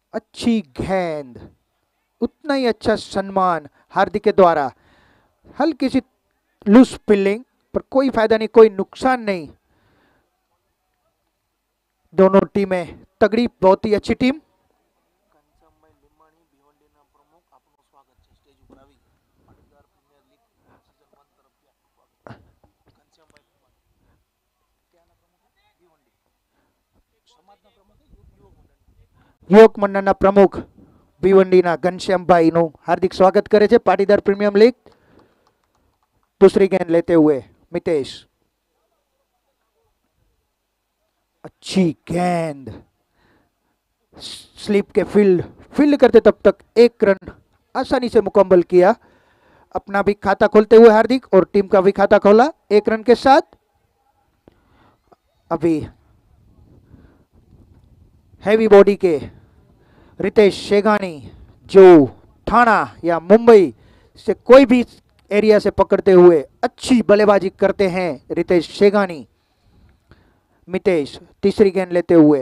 अच्छी गेंद, उतना ही अच्छा सम्मान हार्दिक के द्वारा। हल्की सी लूज फील्डिंग पर कोई फायदा नहीं, कोई नुकसान नहीं। दोनों टीमें तगड़ी, बहुत ही अच्छी टीम। યુવક મંડળના પ્રમુખ ભીવંડીના ઘનશ્યામભાઈનું હાર્દિક સ્વાગત કરે છે પાટીદાર પ્રીમિયમ લીગ। दूसरी गेंद लेते हुए मितेश, अच्छी गेंद, स्लिप के फील्ड फील्ड करते तब तक एक रन आसानी से मुकम्मल किया। अपना भी खाता खोलते हुए हार्दिक और टीम का भी खाता खोला एक रन के साथ। अभी हैवी बॉडी के रितेश शेगानी, जो थाना या मुंबई से कोई भी एरिया से पकड़ते हुए अच्छी बल्लेबाजी करते हैं रितेश शेगानी। मितेश तीसरी गेंद लेते हुए,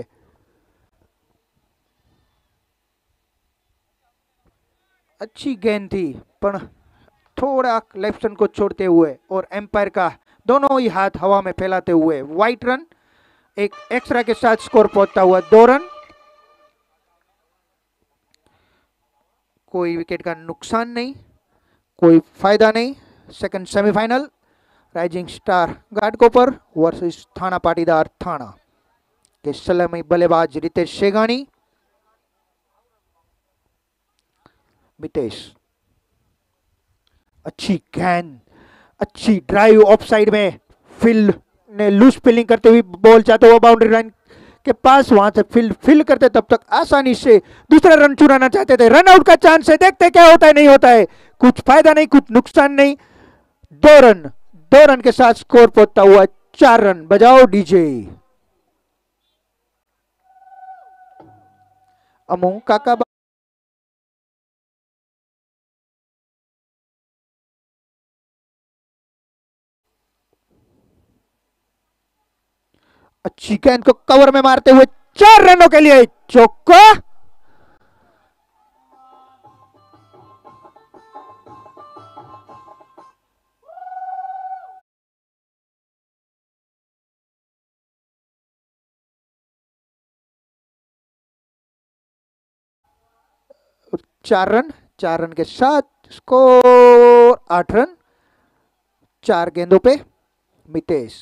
अच्छी गेंद थी पर थोड़ा लेफ्ट को छोड़ते हुए और एम्पायर का दोनों ही हाथ हवा में फैलाते हुए वाइट रन। एक एक्स्ट्रा के साथ स्कोर पहुंचता हुआ 2 रन। कोई विकेट का नुकसान नहीं, कोई फायदा नहीं। Second semifinal rising star Ghatkopar versus Thane Patidar थाना के सलामी बल्लेबाज रितेश शेगानी। मितेश, अच्छी गेंद, अच्छी ड्राइव ऑफ साइड में, फील्ड ने लूज फील्डिंग करते हुए बॉल जाते हुए बाउंड्री लाइन के पास, वहां से फील्ड करते तब तक आसानी से दूसरा रन चुराना चाहते थे। रन आउट का चांस है, देखते क्या होता है, नहीं होता है। कुछ फायदा नहीं, कुछ नुकसान नहीं। 2 रन, 2 रन के साथ स्कोर पहुंचता हुआ 4 रन। बजाओ डीजे। अमू काका, अच्छी गेंद को कवर में मारते हुए 4 रनों के लिए चौका। चार रन, 4 रन के साथ स्कोर 8 रन। 4 गेंदों पे मितेश,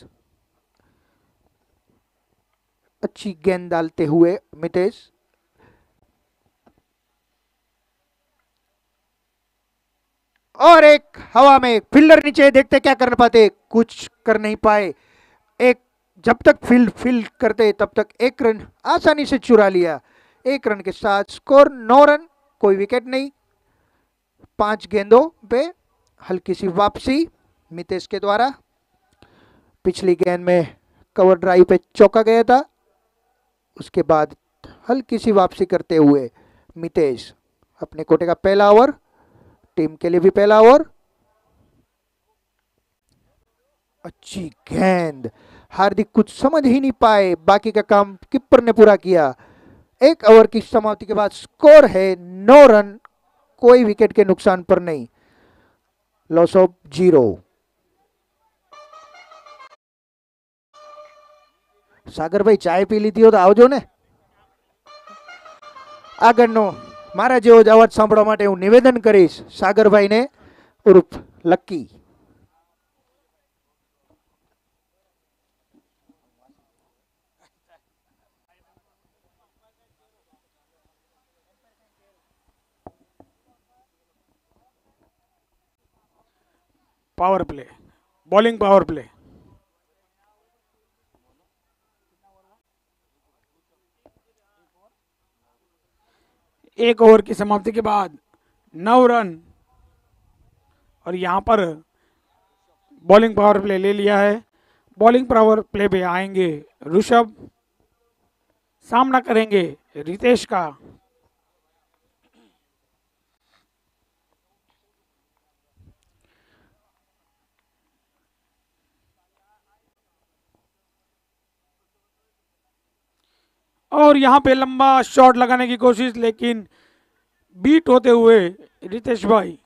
अच्छी गेंद डालते हुए मितेश, और एक हवा में फील्डर नीचे, देखते क्या कर पाते, कुछ कर नहीं पाए। एक, जब तक फील्ड करते तब तक 1 रन आसानी से चुरा लिया। 1 रन के साथ स्कोर 9 रन। कोई विकेट नहीं। 5 गेंदों पे हल्की सी वापसी मितेश के द्वारा। पिछली गेंद में कवर ड्राइव पे चौका गया था, उसके बाद हल्की सी वापसी करते हुए मितेश, अपने कोटे का पहला ओवर, टीम के लिए भी पहला ओवर। अच्छी गेंद, हार्दिक कुछ समझ ही नहीं पाए, बाकी का काम कीपर ने पूरा किया। 1 ओवर की समाप्ति के बाद स्कोर है 9 रन, कोई विकेट के नुकसान पर नहीं, लॉस ऑफ 0। सागर भाई चाय पी लीधी हो तो आवजो ने। આગળનો મારા જેવો જ અવાજ સાંભળવા માટે હું નિવેદન કરીશ સાગરભાઈને ઉર્ફ Lucky. Power play, bowling power play. एक ओवर की समाप्ति के बाद 9 रन, और यहां पर बॉलिंग पावर प्ले ले लिया है। बॉलिंग पावर प्ले पे आएंगे ऋषभ, सामना करेंगे रितेश का। और यहाँ पे लंबा शॉट लगाने की कोशिश, लेकिन बीट होते हुए रितेश भाई।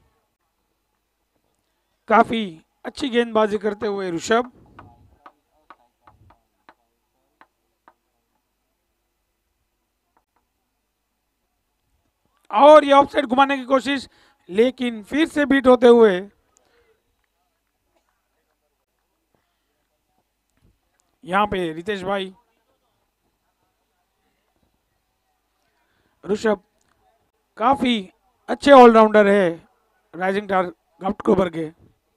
काफी अच्छी गेंदबाजी करते हुए ऋषभ। और ये ऑफसाइड घुमाने की कोशिश, लेकिन फिर से बीट होते हुए यहाँ पे रितेश भाई। ऋषभ काफी अच्छे ऑलराउंडर है राइजिंग स्टार घाटकोपर के।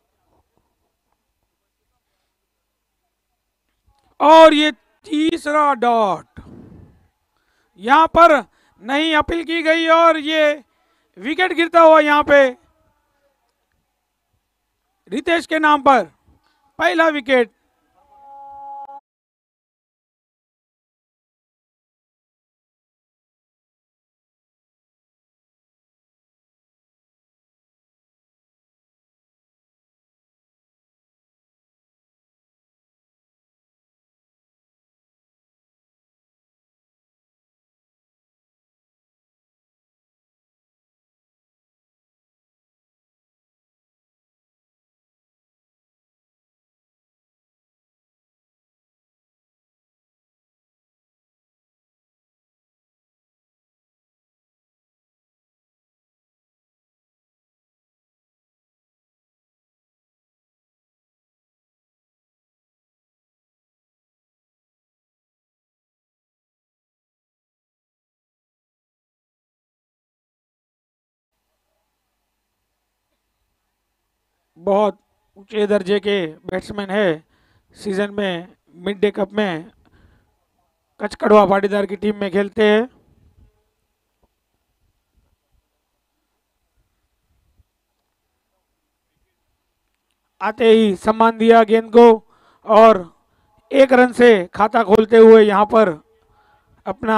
और ये तीसरा डॉट यहां पर नहीं अपील की गई और ये विकेट गिरता हुआ यहां पे रितेश के नाम पर पहला विकेट। बहुत ऊंचे दर्जे के बैट्समैन है। सीजन में मिड डे कप में कचकड़वा पाटीदार की टीम में खेलते हैं। आते ही सम्मान दिया गेंद को और 1 रन से खाता खोलते हुए यहां पर अपना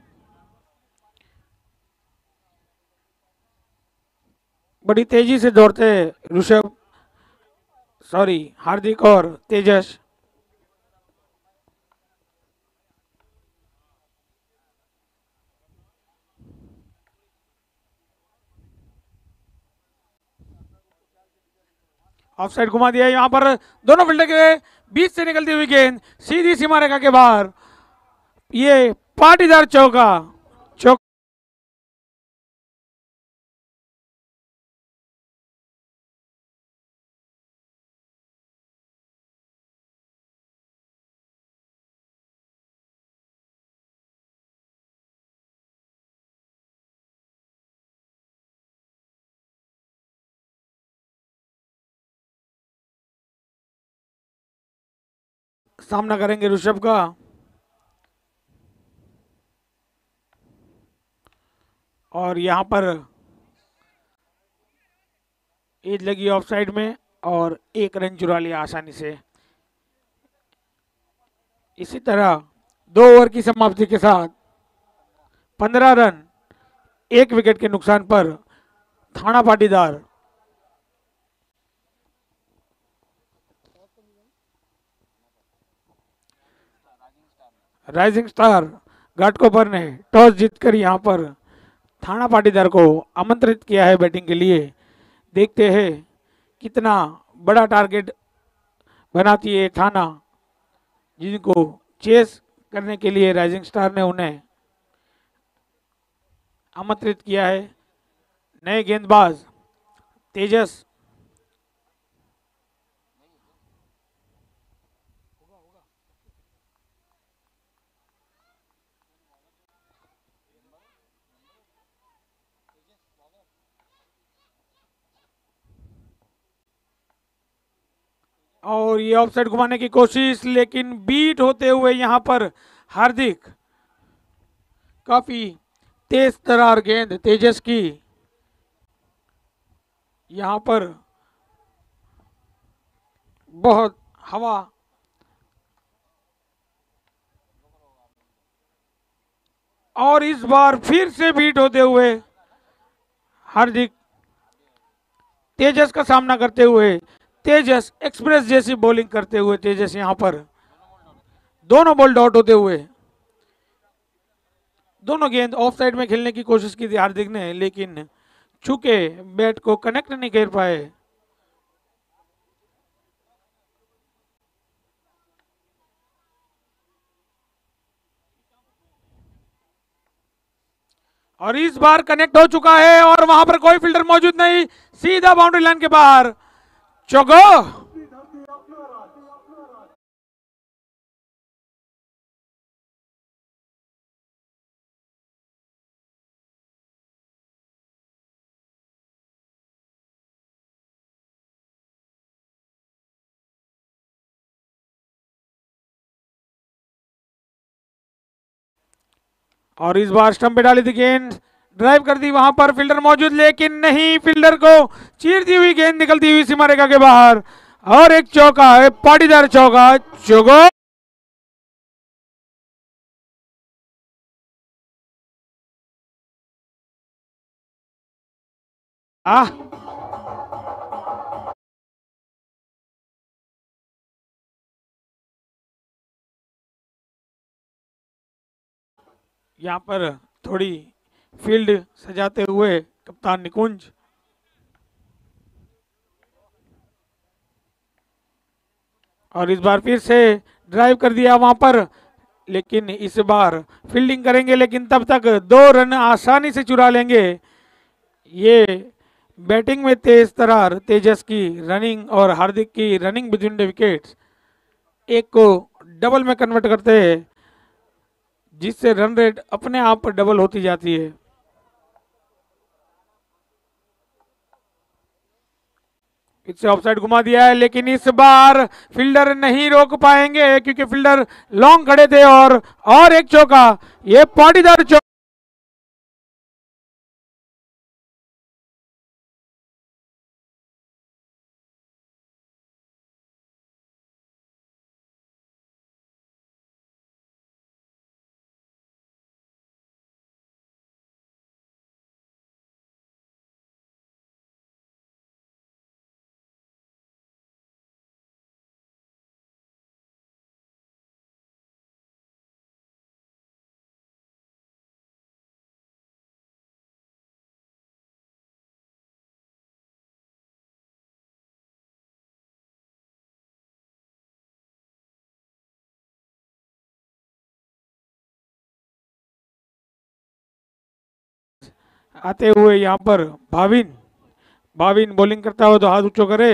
बड़ी तेजी से दौड़ते ऋषभ, सॉरी हार्दिक और तेजस। ऑफ साइड घुमा दिया यहां पर, दोनों फील्डर के बीच से निकलती हुई गेंद सीधी सीमा रेखा के बाहर। ये पाटीदार चौका। सामना करेंगे ऋषभ का। और यहां पर एज लगी ऑफ साइड में और 1 रन चुरा लिया आसानी से। इसी तरह 2 ओवर की समाप्ति के साथ 15 रन 1 विकेट के नुकसान पर थाना पाटीदार राइजिंग स्टार घाटकोपर ने टॉस जीतकर यहां पर थाना पाटीदार को आमंत्रित किया है बैटिंग के लिए। देखते हैं कितना बड़ा टारगेट बनाती है थाना, जिनको चेस करने के लिए राइजिंग स्टार ने उन्हें आमंत्रित किया है। नए गेंदबाज तेजस और ये ऑफसाइड घुमाने की कोशिश, लेकिन बीट होते हुए यहां पर हार्दिक। काफी तेज तरार गेंद तेजस की यहां पर बहुत हवा और इस बार फिर से बीट होते हुए हार्दिक तेजस का सामना करते हुए, तेजस एक्सप्रेस जैसी बॉलिंग करते हुए तेजस यहां पर दोनों बॉल डॉट होते हुए दोनों गेंद ऑफ साइड में खेलने की कोशिश की थी हार्दिक ने, लेकिन चूंकि बैट को कनेक्ट नहीं कर पाए। और इस बार कनेक्ट हो चुका है और वहां पर कोई फील्डर मौजूद नहीं, सीधा बाउंड्री लाइन के बाहर, चौको। और इस बार स्टंप पे डाली थी गेंद, ड्राइव कर दी, वहां पर फील्डर मौजूद लेकिन नहीं, फील्डर को चीरती हुई गेंद निकलती हुई सीमा रेखा के बाहर, और एक चौका है, पाटीदार चौका, चौको। यहाँ पर थोड़ी फील्ड सजाते हुए कप्तान निकुंज, और इस बार फिर से ड्राइव कर दिया वहां पर, लेकिन इस बार फील्डिंग करेंगे, लेकिन तब तक 2 रन आसानी से चुरा लेंगे। ये बैटिंग में तेज तरार तेजस की रनिंग और हार्दिक की रनिंग बिटवीन द विकेट्स एक को डबल में कन्वर्ट करते हैं, जिससे रन रेट अपने आप डबल होती जाती है। इससे ऑफसाइड घुमा दिया है, लेकिन इस बार फील्डर नहीं रोक पाएंगे क्योंकि फील्डर लॉन्ग खड़े थे, और एक चौका, ये पाटीदार चौका। आते हुए यहाँ पर भाविन, भाविन बॉलिंग करता हुआ तो हाथ ऊंचो करे,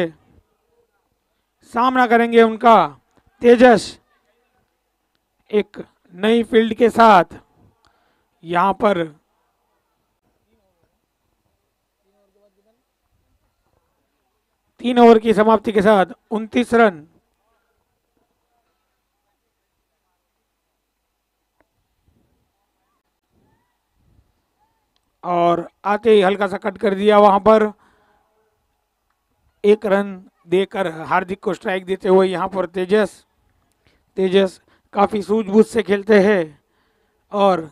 सामना करेंगे उनका तेजस, एक नई फील्ड के साथ। यहाँ पर 3 ओवर की समाप्ति के साथ 29 रन। और आते ही हल्का सा कट कर दिया वहां पर, 1 रन देकर हार्दिक को स्ट्राइक देते हुए यहाँ पर तेजस, तेजस काफी सूझबूझ से खेलते हैं, और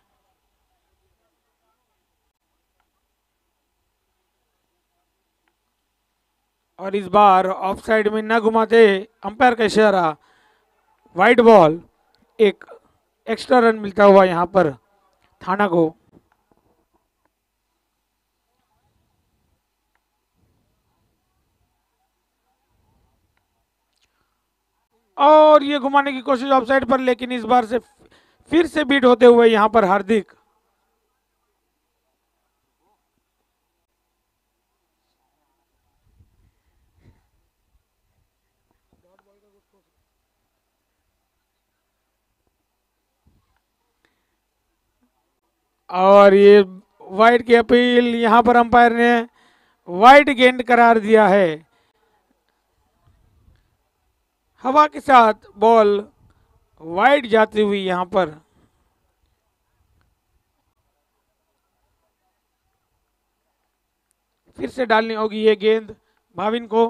इस बार ऑफ साइड में न घुमाते अंपायर का इशारा, वाइड बॉल, एक एक्स्ट्रा रन मिलता हुआ यहाँ पर थाना को। और ये घुमाने की कोशिश ऑफ साइड पर, लेकिन इस बार से फिर से बीट होते हुए यहाँ पर हार्दिक। और ये वाइड की अपील, यहाँ पर अंपायर ने वाइड गेंद करार दिया है। हवा के साथ बॉल वाइड जाती हुई यहाँ पर, फिर से डालनी होगी ये गेंद भाविन को।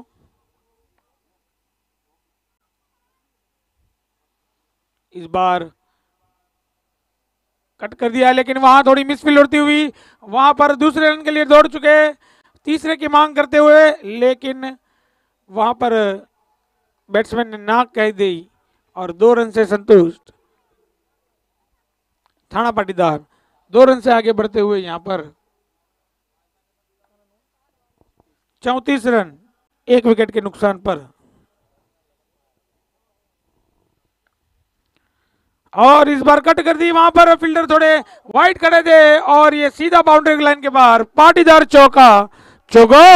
इस बार कट कर दिया, लेकिन वहां थोड़ी मिसफील्ड होती हुई, वहां पर दूसरे रन के लिए दौड़ चुके, तीसरे की मांग करते हुए, लेकिन वहां पर बैट्समैन ने नाक कह दी और 2 रन से संतुष्ट थाना पाटीदार। 2 रन से आगे बढ़ते हुए यहां पर 34 रन, 1 विकेट के नुकसान पर। और इस बार कट कर दी, वहां पर फील्डर थोड़े वाइड खड़े थे और ये सीधा बाउंड्री लाइन के बाहर, पाटीदार चौका, चौका।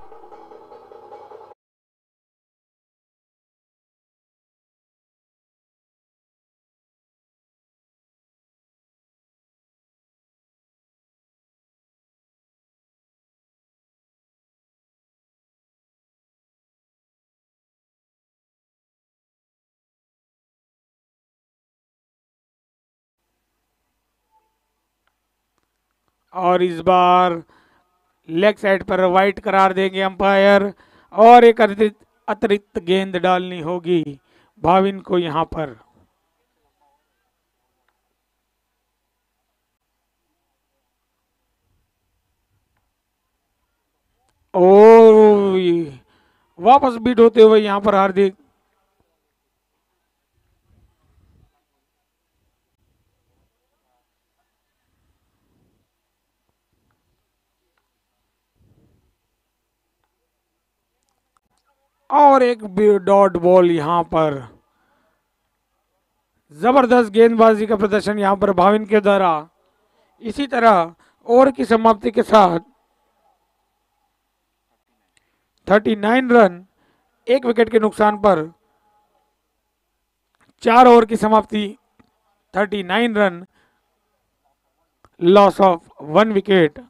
और इस बार लेग साइड पर वाइड करार देंगे अंपायर और एक अतिरिक्त अतिरिक्त गेंद डालनी होगी भाविन को यहां पर। ओ, वापस बीट होते हुए यहां पर हार्दिक। और एक डॉट बॉल यहां पर। जबरदस्त गेंदबाजी का प्रदर्शन यहां पर भाविन के द्वारा। इसी तरह ओवर की समाप्ति के साथ 39 रन, 1 विकेट के नुकसान पर 4 ओवर की समाप्ति, 39 रन, लॉस ऑफ 1 विकेट।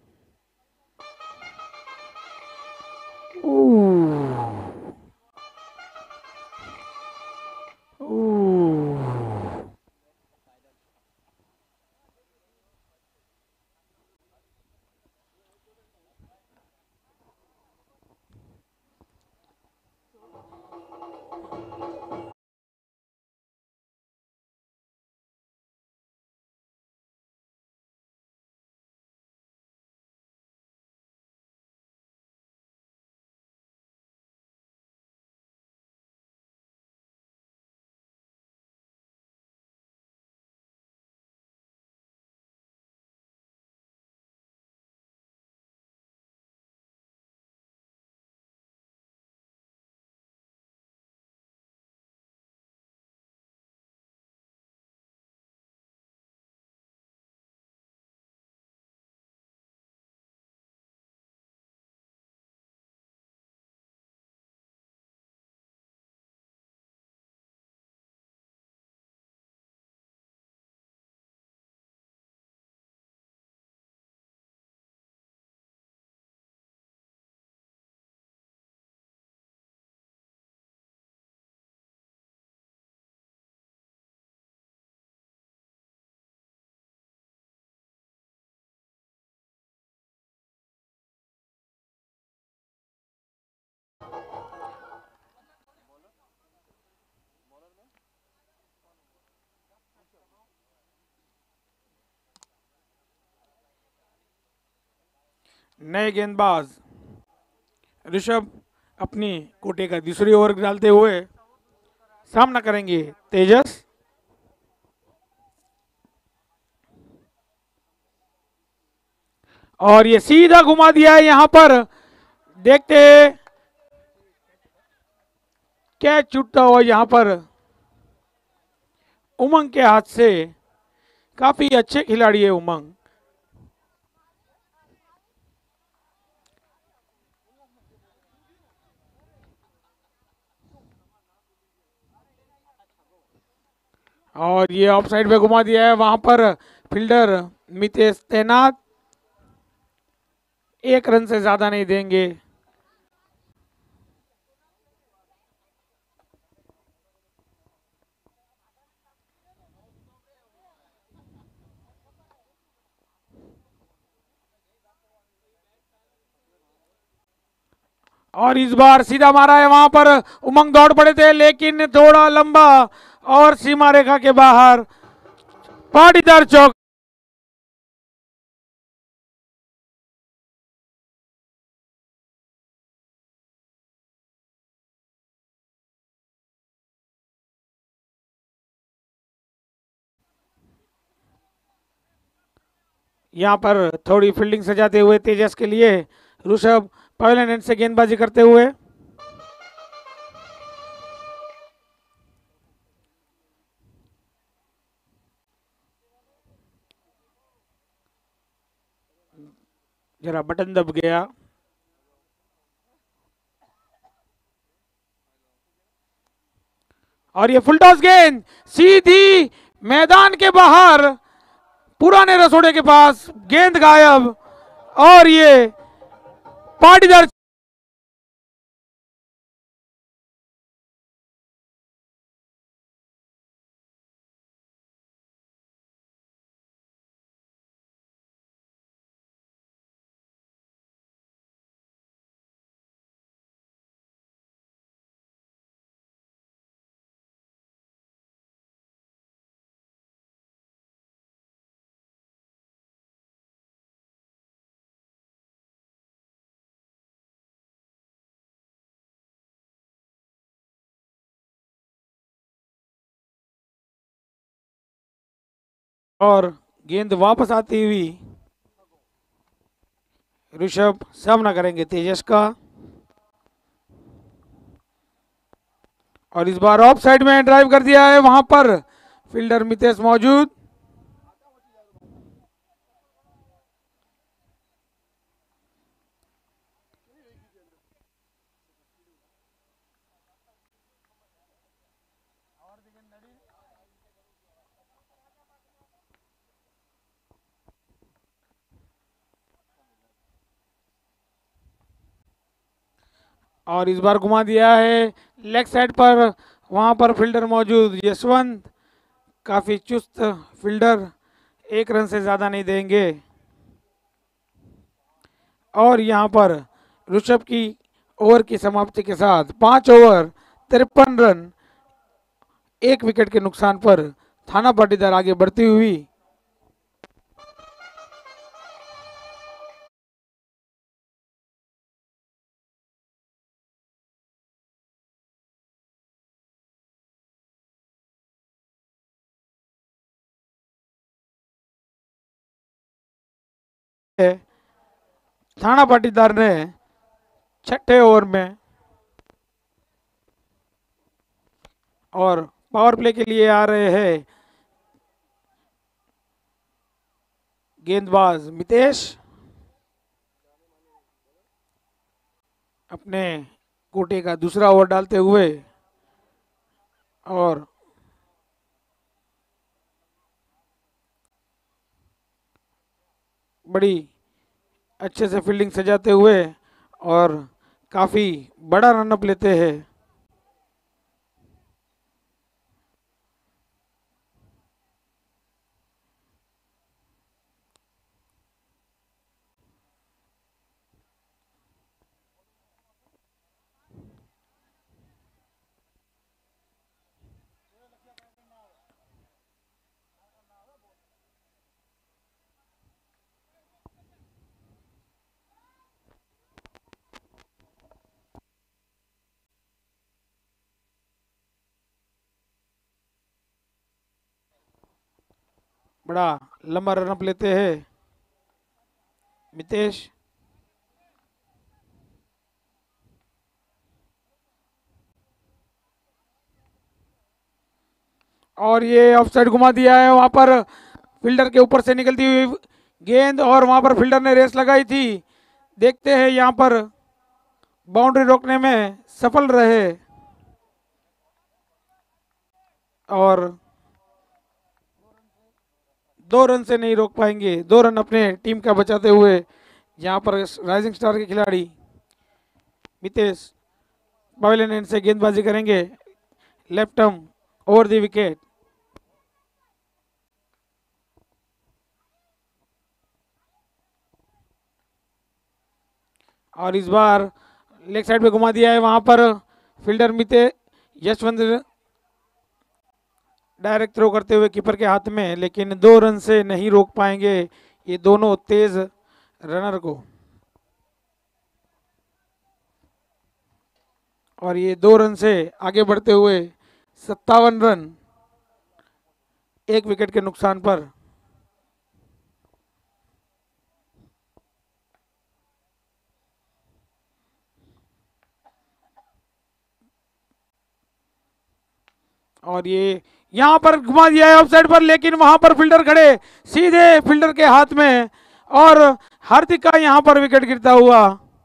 नए गेंदबाज ऋषभ अपनी कोटे का दूसरी ओवर डालते हुए सामना करेंगे तेजस। और ये सीधा घुमा दिया है यहां पर, देखते कैच छूटता हुआ यहां पर उमंग के हाथ से। काफी अच्छे खिलाड़ी है उमंग। और ये ऑफ साइड पे घुमा दिया है, वहां पर फील्डर मितेश तैनात, 1 रन से ज्यादा नहीं देंगे। और इस बार सीधा मारा है, वहां पर उमंग दौड़ पड़े थे लेकिन थोड़ा लंबा और सीमा रेखा के बाहर, पाटीदार चौक। यहाँ पर थोड़ी फील्डिंग सजाते हुए तेजस के लिए ऋषभ पवेलियन एंड से गेंदबाजी करते हुए। जरा बटन दब गया। और ये फुल टॉस गेंद सीधी मैदान के बाहर पुराने रसोड़े के पास, गेंद गायब। और ये पाटीदार और गेंद वापस आती हुई ऋषभ सामना करेंगे तेजस का। और इस बार ऑफ साइड में ड्राइव कर दिया है, वहां पर फील्डर मितेश मौजूद। और इस बार घुमा दिया है लेग साइड पर, वहां पर फील्डर मौजूद यशवंत, काफी चुस्त फील्डर, 1 रन से ज्यादा नहीं देंगे। और यहां पर ऋषभ की ओवर की समाप्ति के साथ 5 ओवर 53 रन 1 विकेट के नुकसान पर थाना पाटीदार आगे बढ़ती हुई। थाना पाटीदार ने 6ठे ओवर में और पावर प्ले के लिए आ रहे हैं गेंदबाज मितेश, अपने कोटे का दूसरा ओवर डालते हुए। और बड़ी अच्छे से फील्डिंग सजाते हुए और काफी बड़ा रनअप लेते हैं। बड़ा लंबा रनअप लेते हैं मितेश। और ये ऑफ साइड घुमा दिया है, वहां पर फील्डर के ऊपर से निकलती हुई गेंद, और वहां पर फील्डर ने रेस लगाई थी। देखते हैं यहां पर बाउंड्री रोकने में सफल रहे। और 2 रन से नहीं रोक पाएंगे, 2 रन अपने टीम का बचाते हुए यहाँ पर राइजिंग स्टार के खिलाड़ी मितेश पवेलियन एंड से गेंदबाजी करेंगे left arm over the wicket. और इस बार लेग साइड पे घुमा दिया है, वहां पर फील्डर मिते यशवंत डायरेक्ट थ्रो करते हुए कीपर के हाथ में, लेकिन 2 रन से नहीं रोक पाएंगे ये दोनों तेज रनर को। और ये 2 रन से आगे बढ़ते हुए 57 रन 1 विकेट के नुकसान पर। और ये यहाँ पर घुमा दिया है ऑफसाइड पर, लेकिन वहां पर फील्डर खड़े, सीधे फील्डर के हाथ में, और हार्दिक का यहाँ पर विकेट गिरता हुआ।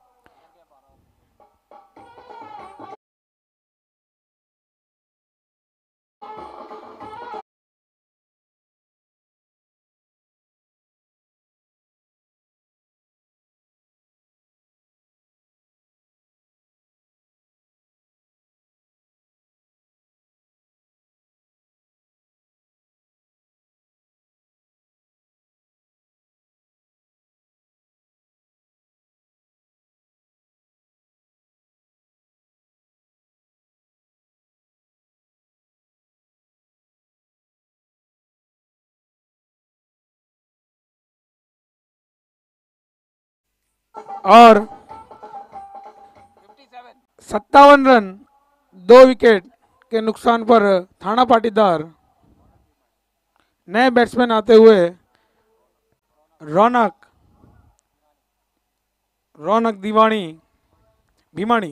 और 57 रन 2 विकेट के नुकसान पर थाना पाटीदार नए बैट्समैन आते हुए रौनक दीवानी भीमानी।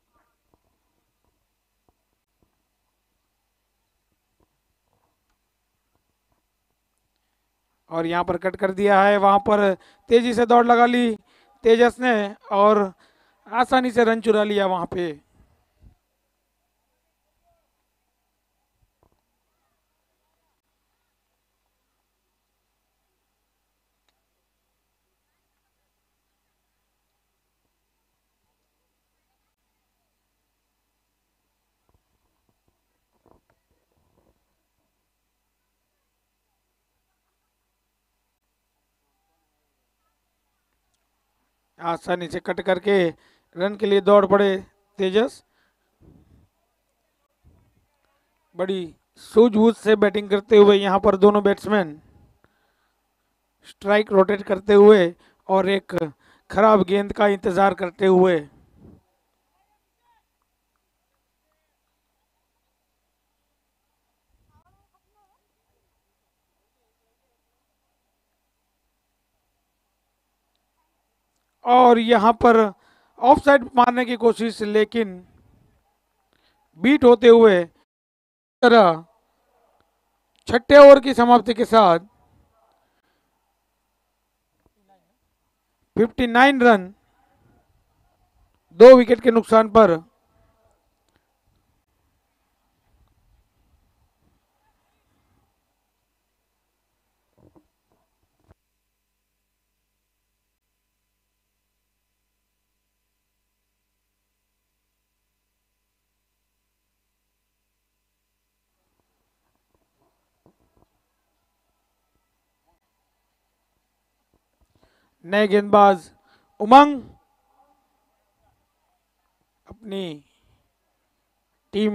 और यहाँ पर कट कर दिया है, वहां पर तेजी से दौड़ लगा ली तेजस ने और आसानी से रन चुरा लिया वहां पे। आसानी से कट करके रन के लिए दौड़ पड़े तेजस। बड़ी सूझबूझ से बैटिंग करते हुए यहाँ पर दोनों बैट्समैन स्ट्राइक रोटेट करते हुए और एक खराब गेंद का इंतजार करते हुए। और यहाँ पर ऑफसाइड मारने की कोशिश, लेकिन बीट होते हुए तरह छठे ओवर की समाप्ति के साथ 59 रन 2 विकेट के नुकसान पर नए गेंदबाज उमंग अपनी टीम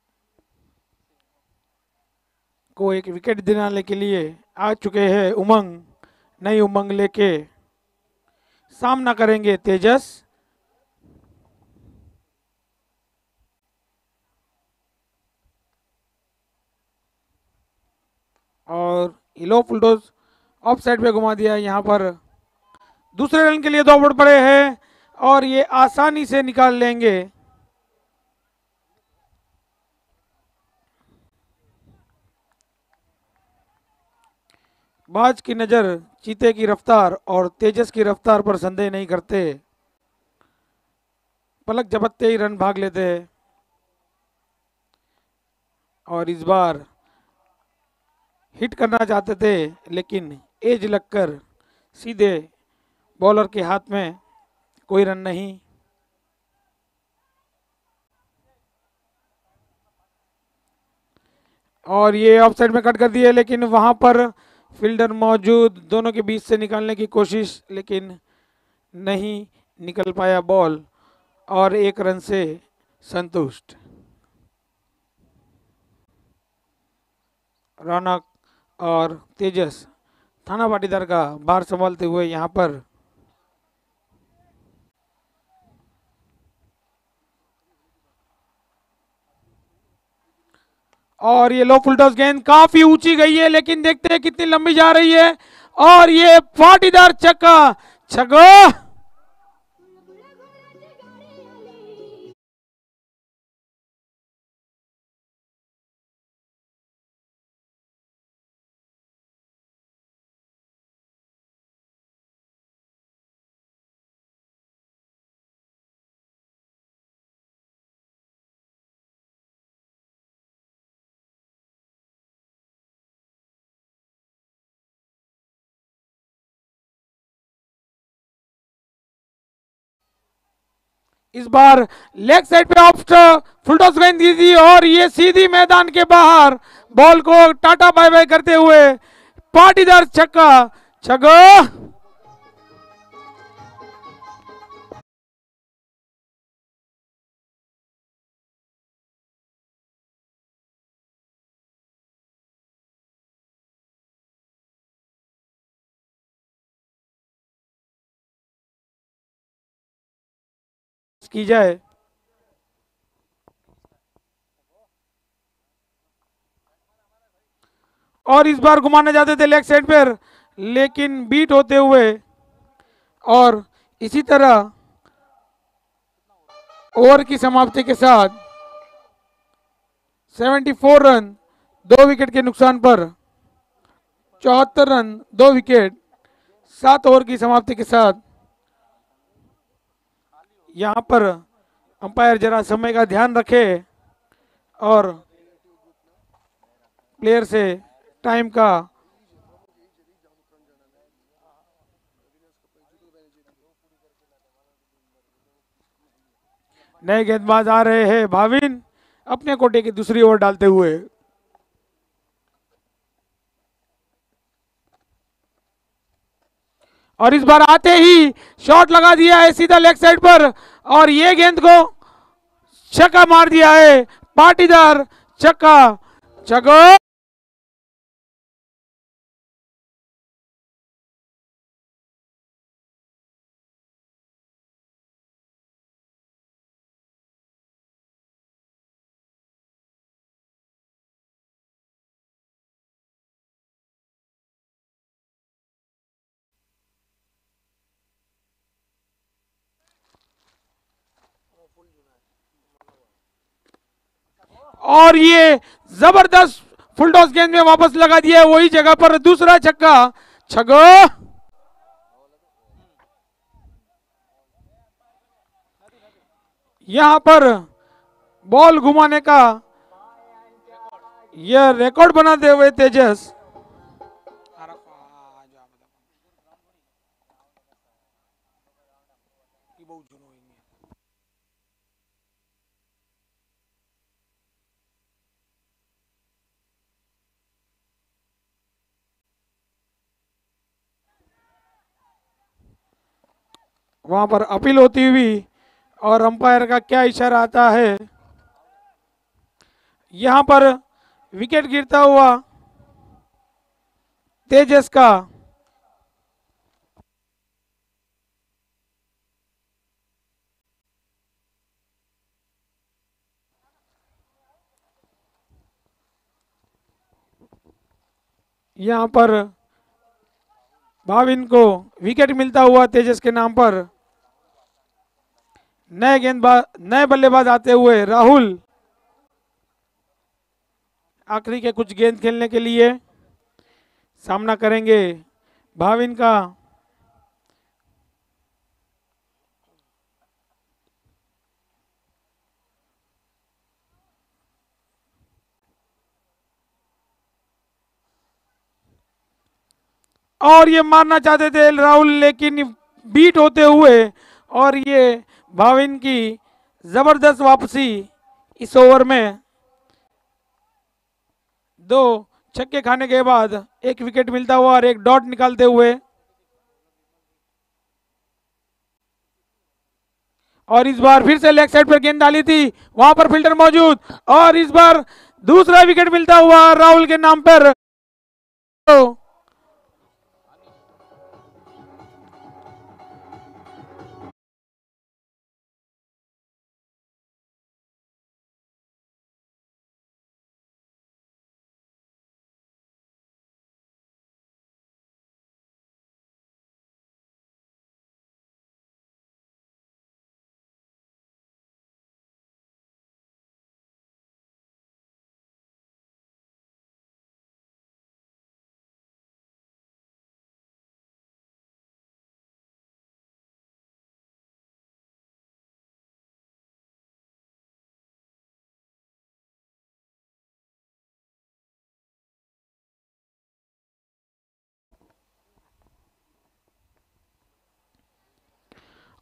को एक विकेट दिलाने के लिए आ चुके हैं। उमंग नई उमंग लेके सामना करेंगे तेजस। और इलो फुलडोज ऑफ साइड पे घुमा दिया, यहाँ पर दूसरे रन के लिए दौड़ पड़े हैं और ये आसानी से निकाल लेंगे। बाज की नजर चीते की रफ्तार और तेजस की रफ्तार पर संदेह नहीं करते, पलक झपकते ही रन भाग लेते हैं। और इस बार हिट करना चाहते थे, लेकिन एज लगकर सीधे बॉलर के हाथ में, कोई रन नहीं। और ये ऑफ साइड में कट कर दिए, लेकिन वहां पर फील्डर मौजूद, दोनों के बीच से निकालने की कोशिश, लेकिन नहीं निकल पाया बॉल और 1 रन से संतुष्ट। रौनक और तेजस थाना पाटीदार का भार संभालते हुए यहाँ पर और ये लो फुल टॉस गेंद काफी ऊंची गई है, लेकिन देखते हैं कितनी लंबी जा रही है। और ये पाटीदार छक्का इस बार लेग साइड पे ऑफ फुल टॉस गेंद दी थी और ये सीधी मैदान के बाहर बॉल को टाटा बाय बाय करते हुए पाटीदार छक्का, छक्का। की जाए और इस बार घुमाने जाते थे लेग साइड पर, लेकिन बीट होते हुए और इसी तरह ओवर की समाप्ति के साथ 74 रन 2 विकेट के नुकसान पर 74 रन 2 विकेट 7 ओवर की समाप्ति के साथ यहां पर अंपायर जरा समय का ध्यान रखे और प्लेयर से टाइम का नए गेंदबाज आ रहे हैं भाविन अपने कोटे की दूसरी ओवर डालते हुए। और इस बार आते ही शॉट लगा दिया है सीधा लेग साइड पर और ये गेंद को छक्का मार दिया है, पाटीदार छक्का, छक्का। और ये जबरदस्त फुल टॉस गेंद में वापस लगा दिया है वही जगह पर दूसरा छक्का, छक्का। यहां पर बॉल घुमाने का यह रिकॉर्ड बनाते हुए तेजस वहां पर अपील होती हुई और अंपायर का क्या इशारा आता है, यहां पर विकेट गिरता हुआ तेजस का यहां पर भाविन को विकेट मिलता हुआ तेजस के नाम पर नए गेंदबाज नए बल्लेबाज आते हुए राहुल आखिरी के कुछ गेंद खेलने के लिए सामना करेंगे भाविन का। और ये मारना चाहते थे राहुल लेकिन बीट होते हुए और ये भाविन की जबरदस्त वापसी इस ओवर में 2 छक्के खाने के बाद 1 विकेट मिलता हुआ और 1 डॉट निकालते हुए और इस बार फिर से लेग साइड पर गेंद डाली थी वहां पर फील्डर मौजूद और इस बार दूसरा विकेट मिलता हुआ राहुल के नाम पर।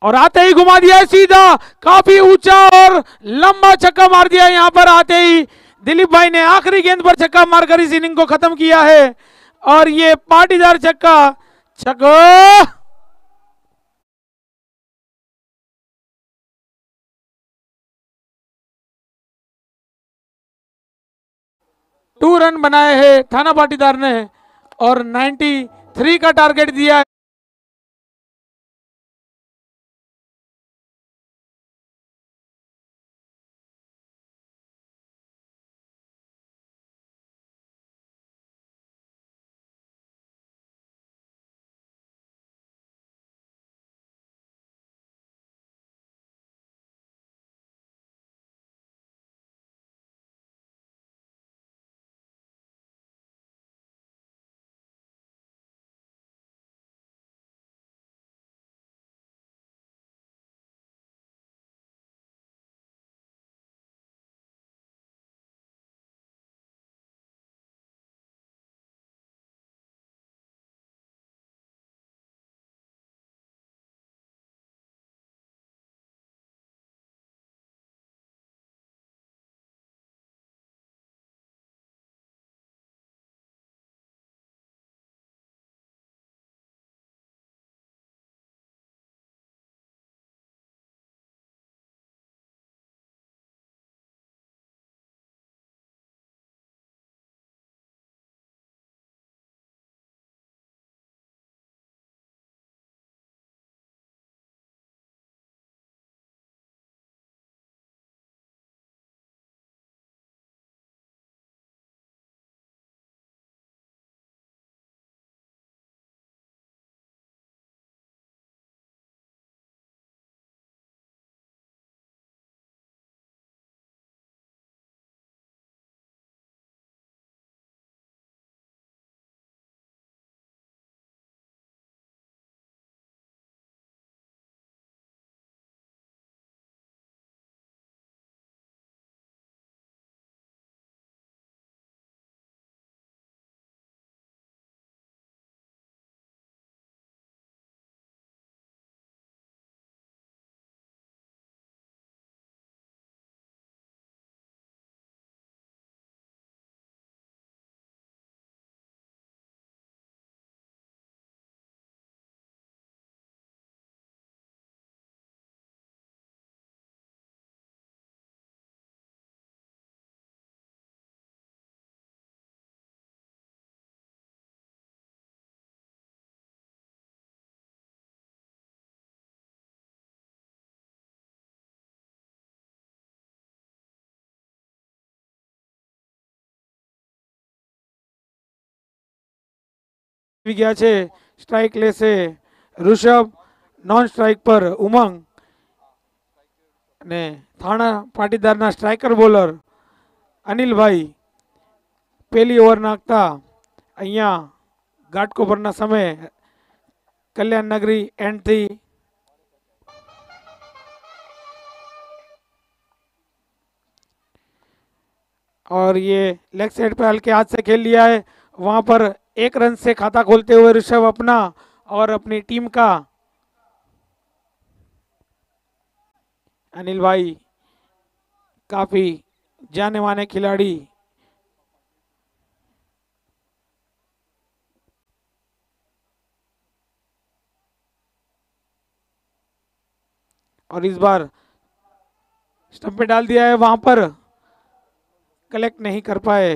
और आते ही घुमा दिया है सीधा, काफी ऊंचा और लंबा छक्का मार दिया। यहां पर आते ही दिलीप भाई ने आखिरी गेंद पर छक्का मारकर इस इनिंग को खत्म किया है और ये पाटीदार छक्का छक्का 2 रन बनाए हैं थाना पाटीदार ने और 93 का टारगेट दिया है। ગયા છે સ્ટ્રાઇક લેશે ઋષભ, નોન સ્ટ્રાઇક પર ઉમંગ અને થાણા પાટીદારના સ્ટ્રાઇકર બોલર અનિલભાઈ પહેલી ઓવર નાખતા અહીંયા ઘાટકોપરના સમયે કલ્યાણ નગરી એન્ડ थी और ये लेग साइड पे हल्के हाथ से खेल लिया है। वहां पर 1 रन से खाता खोलते हुए ऋषभ अपना और अपनी टीम का। अनिल भाई काफी जाने माने खिलाड़ी और इस बार स्टंप पे डाल दिया है, वहां पर कलेक्ट नहीं कर पाए।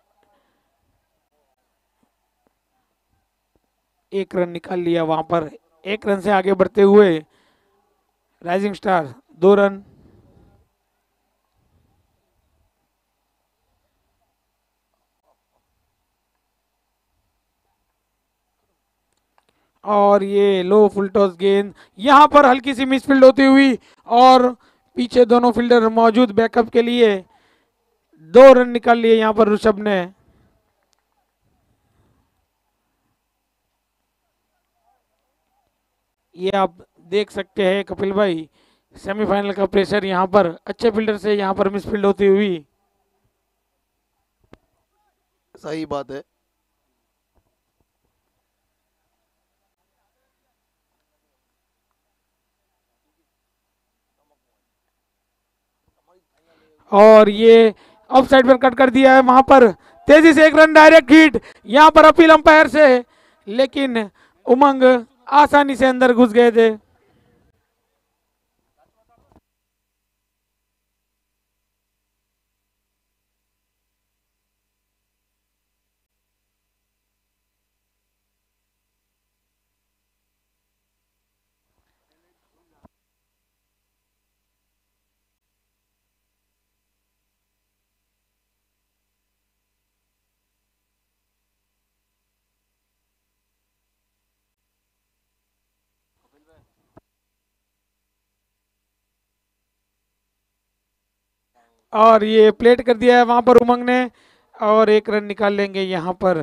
1 रन निकाल लिया वहां पर। 1 रन से आगे बढ़ते हुए राइजिंग स्टार 2 रन। और ये लो फुल टॉस गेंद, यहां पर हल्की सी मिसफील्ड होती हुई और पीछे दोनों फील्डर मौजूद बैकअप के लिए 2 रन निकाल लिए यहां पर ऋषभ ने। ये आप देख सकते हैं कपिल भाई, सेमीफाइनल का प्रेशर यहां पर अच्छे फील्डर से यहां पर मिसफील्ड होती हुई। सही बात है। और ये ऑफ साइड पर कट कर दिया है। वहां पर तेजी से एक रन डायरेक्ट हिट, यहां पर अपील अंपायर से, लेकिन उमंग आसानी से अंदर घुस गए थे। और ये प्लेट कर दिया है वहां पर उमंग ने, और एक रन निकाल लेंगे यहां पर।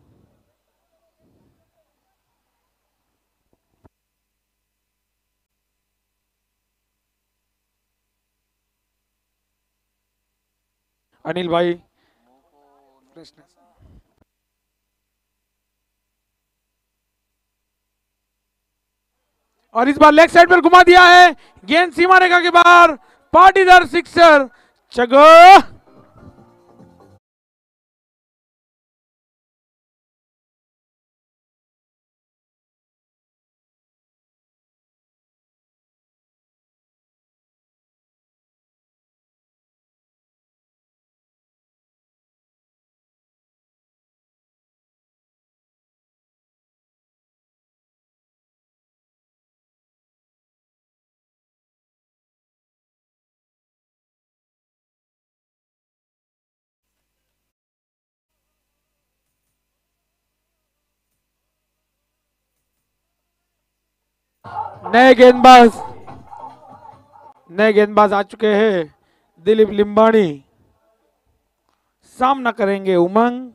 अनिल भाई, और इस बार लेग साइड पर घुमा दिया है, गेंद सीमा रेखा के बाहर, पाटीदार सिक्सर, चगो। नए गेंदबाज आ चुके हैं। दिलीप लिंबाणी सामना करेंगे उमंग।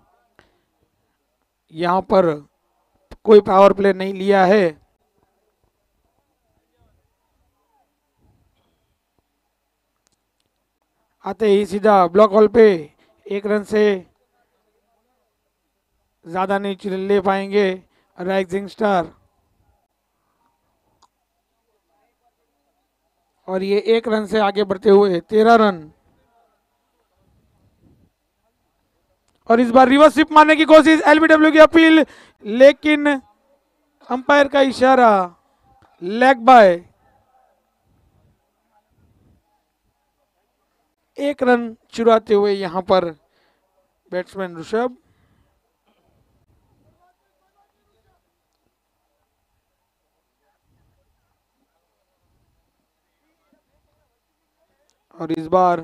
यहां पर कोई पावर प्ले नहीं लिया है। आते ही सीधा ब्लॉक हॉल पे, एक रन से ज्यादा नहीं ले पाएंगे राइजिंग स्टार। और ये एक रन से आगे बढ़ते हुए 13 रन। और इस बार रिवर्स स्विप मारने की कोशिश, एलबीडब्ल्यू की अपील, लेकिन अंपायर का इशारा, लेग बाय। एक रन चुराते हुए यहां पर बैट्समैन ऋषभ। और इस बार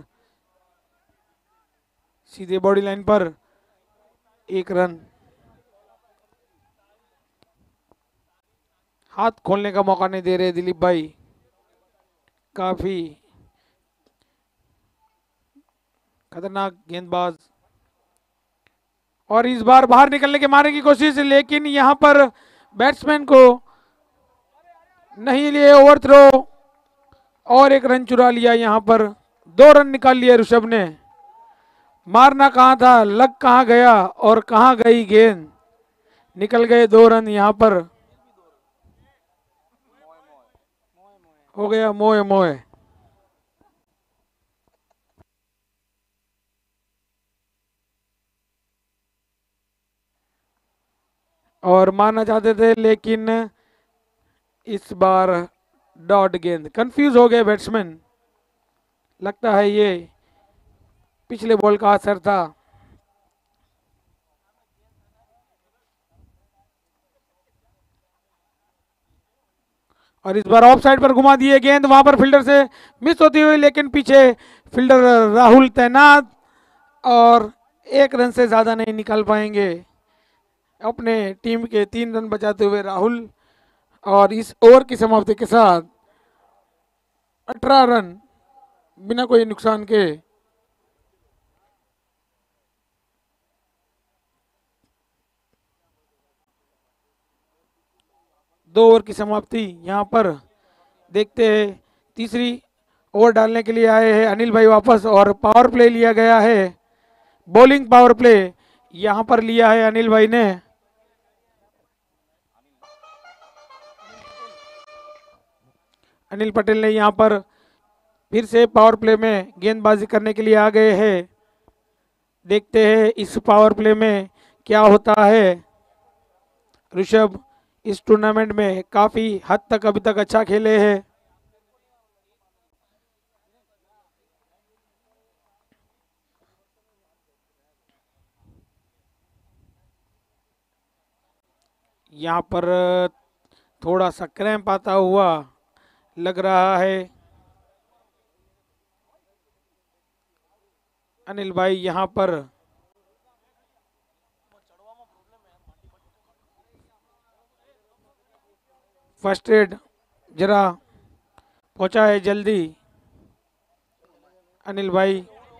सीधे बॉडी लाइन पर एक रन, हाथ खोलने का मौका नहीं दे रहे दिलीप भाई, काफी खतरनाक गेंदबाज। और इस बार बाहर निकलने के मारने की कोशिश, लेकिन यहां पर बैट्समैन को नहीं लिए ओवर थ्रो, और एक रन चुरा लिया। यहां पर 2 रन निकाल लिए ऋषभ ने। मारना कहां था, लग कहां गया और कहां गई गेंद, निकल गए 2 रन। यहां पर हो गया मोए मोए। और मारना चाहते थे, लेकिन इस बार डॉट गेंद, कंफ्यूज हो गए बैट्समैन। लगता है ये पिछले बॉल का असर था। और इस बार ऑफ साइड पर घुमा दिए गेंद, वहां पर फील्डर से मिस होती हुई, लेकिन पीछे फील्डर राहुल तैनात, और एक रन से ज्यादा नहीं निकाल पाएंगे अपने टीम के 3 रन बचाते हुए राहुल। और इस ओवर की समाप्ति के साथ 18 रन बिना कोई नुकसान के दो ओवर की समाप्ति। यहां पर देखते हैं, तीसरी ओवर डालने के लिए आए हैं अनिल भाई वापस, और पावर प्ले लिया गया है, बॉलिंग पावर प्ले यहां पर लिया है अनिल भाई ने। अनिल पटेल ने यहां पर फिर से पावर प्ले में गेंदबाजी करने के लिए आ गए हैं। देखते हैं इस पावर प्ले में क्या होता है। ऋषभ इस टूर्नामेंट में काफी हद तक अभी तक अच्छा खेले हैं। यहाँ पर थोड़ा सा क्रैम्प आता हुआ लग रहा है। अनिल भाई यहाँ पर फर्स्ट एड जरा पहुंचा है जल्दी। अनिल भाई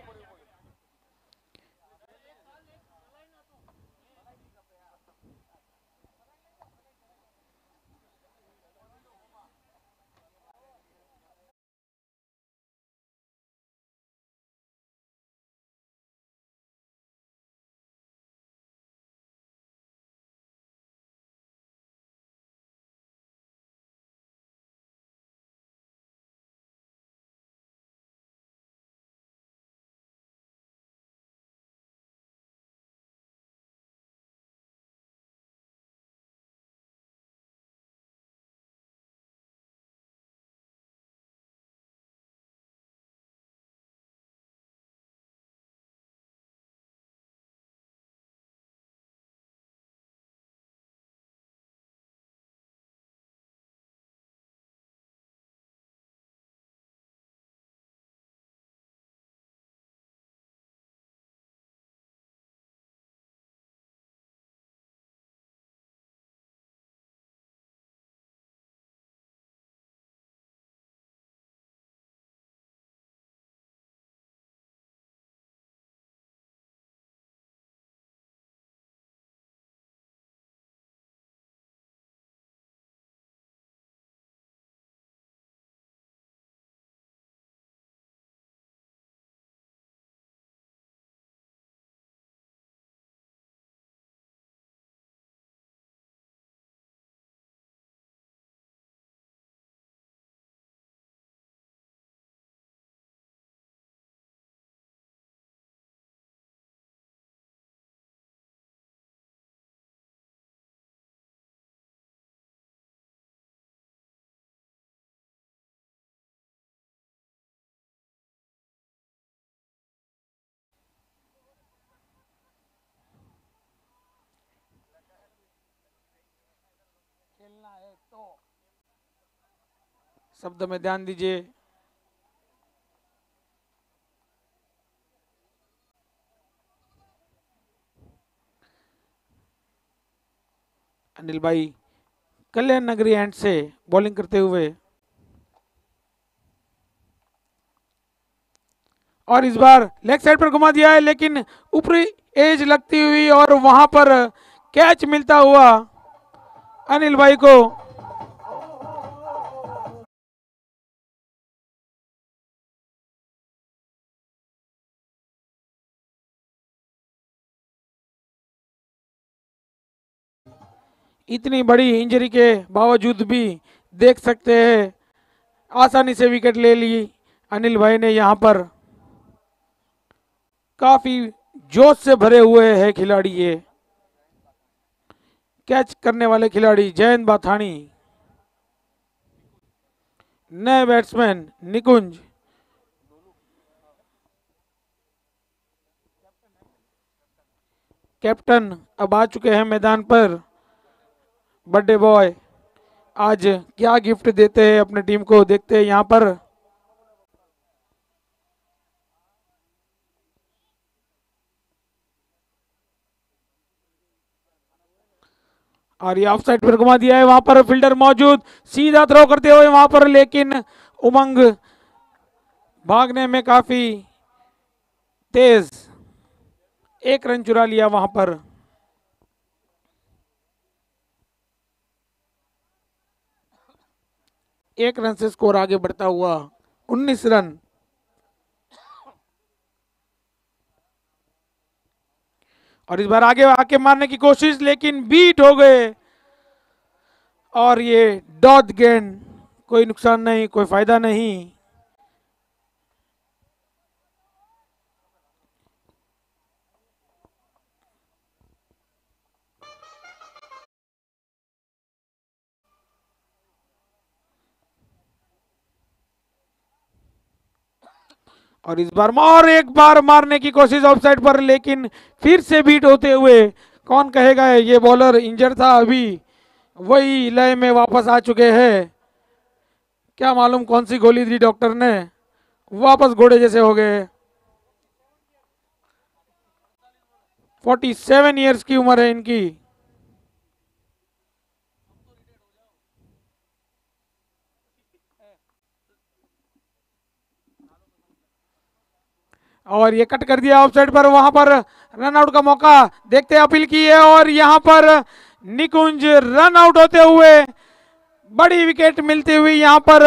शब्द में ध्यान दीजिए। अनिल भाई कल्याण नगरी एंड से बॉलिंग करते हुए, और इस बार लेग साइड पर घुमा दिया है, लेकिन ऊपरी एज लगती हुई और वहां पर कैच मिलता हुआ अनिल भाई को। इतनी बड़ी इंजरी के बावजूद भी देख सकते हैं आसानी से विकेट ले ली अनिल भाई ने। यहाँ पर काफी जोश से भरे हुए हैं खिलाड़ी। ये कैच करने वाले खिलाड़ी जयंत बाथानी, नए बैट्समैन निकुंज, कैप्टन अब आ चुके हैं मैदान पर। बर्थडे बॉय आज क्या गिफ्ट देते हैं अपने टीम को, देखते हैं यहाँ पर। और ये ऑफ साइड पर घुमा दिया है, वहां पर फील्डर मौजूद, सीधा थ्रो करते हुए वहां पर, लेकिन उमंग भागने में काफी तेज, एक रन चुरा लिया वहां पर। एक रन से स्कोर आगे बढ़ता हुआ 19 रन। और इस बार आगे आके मारने की कोशिश, लेकिन बीट हो गए। और ये डॉट गेंद, कोई नुकसान नहीं, कोई फायदा नहीं। और इस बार और एक बार मारने की कोशिश ऑफसाइड पर, लेकिन फिर से बीट होते हुए। कौन कहेगा ये बॉलर इंजर था, अभी वही लय में वापस आ चुके हैं। क्या मालूम कौन सी गोली दी डॉक्टर ने, वापस घोड़े जैसे हो गए। 47 ईयर्स की उम्र है इनकी। और ये कट कर दिया ऑफसाइड पर, वहां पर रन आउट का मौका देखते अपील की है, और यहां पर निकुंज रन आउट होते हुए, बड़ी विकेट मिलती हुई यहां पर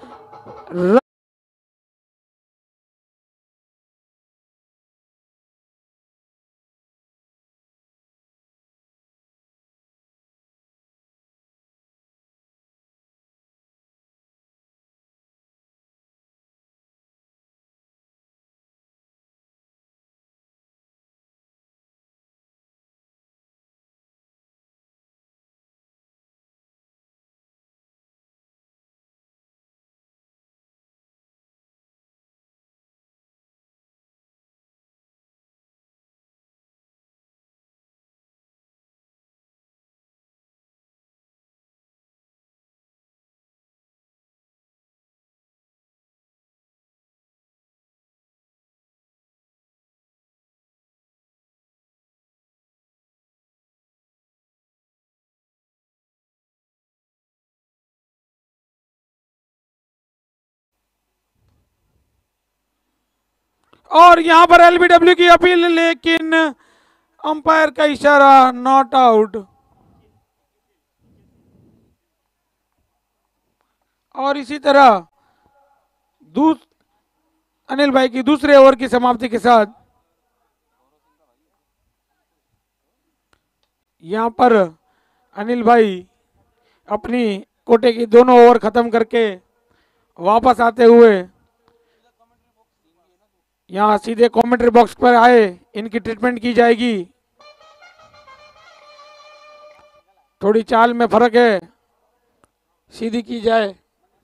और यहां पर एलबीडब्ल्यू की अपील, लेकिन अंपायर का इशारा नॉट आउट। और इसी तरह अनिल भाई की दूसरे ओवर की समाप्ति के साथ यहां पर अनिल भाई अपनी कोटे की दोनों ओवर खत्म करके वापस आते हुए यहां सीधे कमेंट्री बॉक्स पर आए, इनकी ट्रीटमेंट की जाएगी। थोड़ी चाल में फर्क है, सीधी की जाए।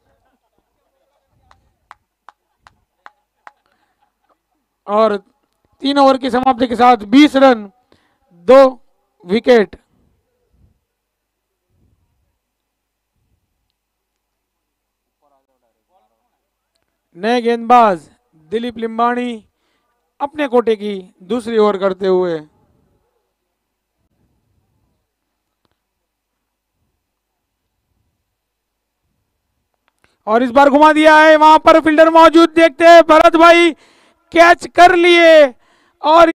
और 3 ओवर की समाप्ति के साथ 20 रन 2 विकेट। नए गेंदबाज दिलीप लिंबाणी अपने कोटे की दूसरी ओवर करते हुए। और इस बार घुमा दिया है, वहां पर फील्डर मौजूद, देखते हैं भरत भाई कैच कर लिए। और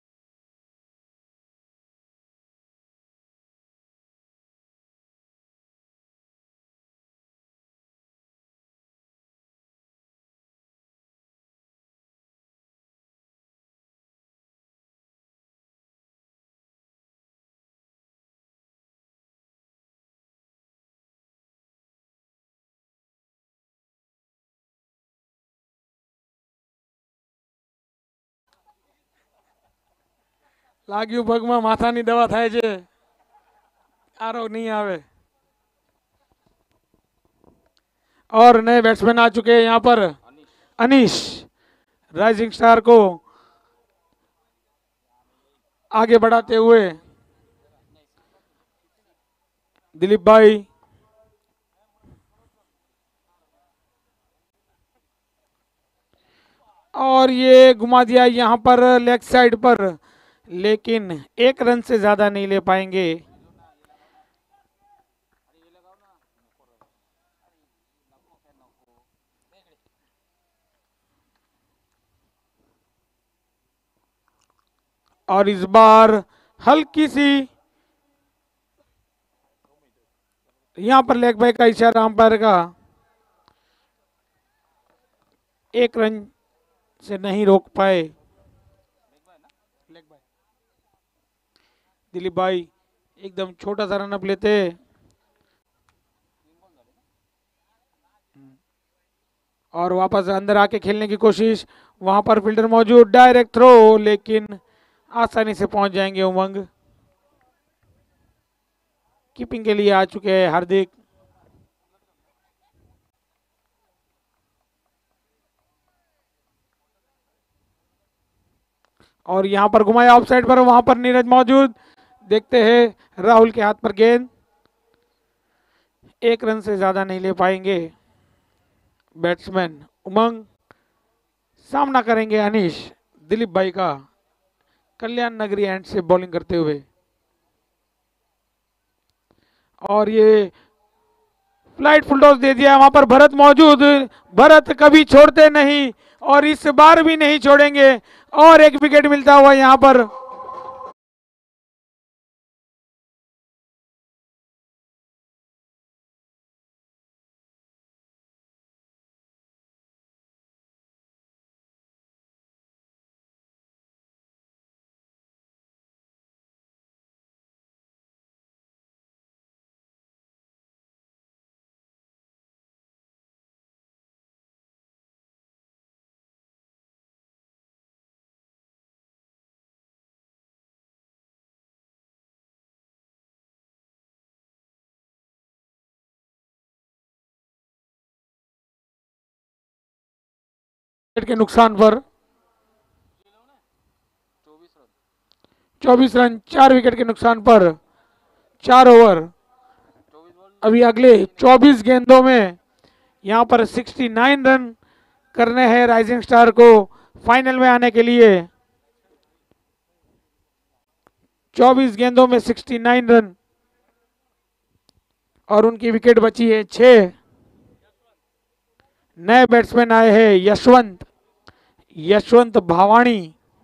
લાગ્યું પગમાં માથાની દવા થાય છે, આરો नहीं आवे। और नए बैट्समैन आ चुके हैं यहाँ पर, अनीश राइजिंग स्टार को आगे बढ़ाते हुए दिलीप भाई। और ये घुमा दिया यहाँ पर लेग साइड पर, लेकिन 1 रन से ज्यादा नहीं ले पाएंगे। और इस बार हल्की सी यहां पर लेग बाय का इशारा अंपायर का, 1 रन से नहीं रोक पाए दिलीप भाई। एकदम छोटा सा रन अप लेते, और वापस अंदर आके खेलने की कोशिश, वहां पर फील्डर मौजूद, डायरेक्ट थ्रो, लेकिन आसानी से पहुंच जाएंगे उमंग। कीपिंग के लिए आ चुके हैं हार्दिक। और यहाँ पर घुमाया ऑफ साइड पर, वहां पर नीरज मौजूद। देखते हैं राहुल के हाथ पर गेंद, 1 रन से ज्यादा नहीं ले पाएंगे बैट्समैन उमंग। सामना करेंगे अनीश दिलीप भाई का, कल्याण नगरी एंड से बॉलिंग करते हुए। और ये फ्लाइट फुल टॉस दे दिया, वहां पर भरत मौजूद। भरत कभी छोड़ते नहीं और इस बार भी नहीं छोड़ेंगे, और एक विकेट मिलता हुआ यहां पर। विकेट के नुकसान पर 24 रन, 4 विकेट के नुकसान पर 4 ओवर। अभी अगले 24 गेंदों में यहां पर 69 रन करने हैं राइजिंग स्टार को फाइनल में आने के लिए। 24 गेंदों में 69 रन, और उनकी विकेट बची है 6। नए बैट्समैन आए हैं यशवंत भावानी।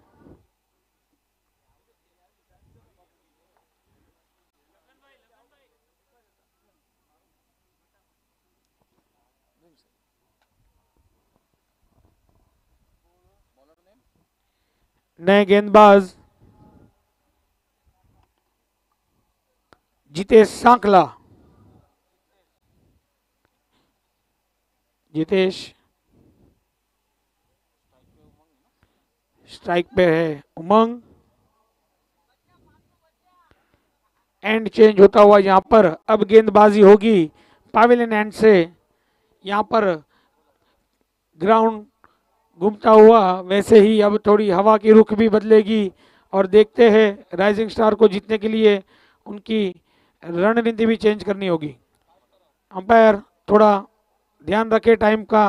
नए गेंदबाज जितेश सांकला। जितेश स्ट्राइक पे है उमंग। एंड चेंज होता हुआ यहां पर अब गेंदबाजी होगी पावेलियन एंड से। यहां पर ग्राउंड घूमता हुआ वैसे ही अब थोड़ी हवा की रुख भी बदलेगी, और देखते हैं राइजिंग स्टार को जीतने के लिए उनकी रणनीति भी चेंज करनी होगी। अंपायर थोड़ा ध्यान रखे टाइम का।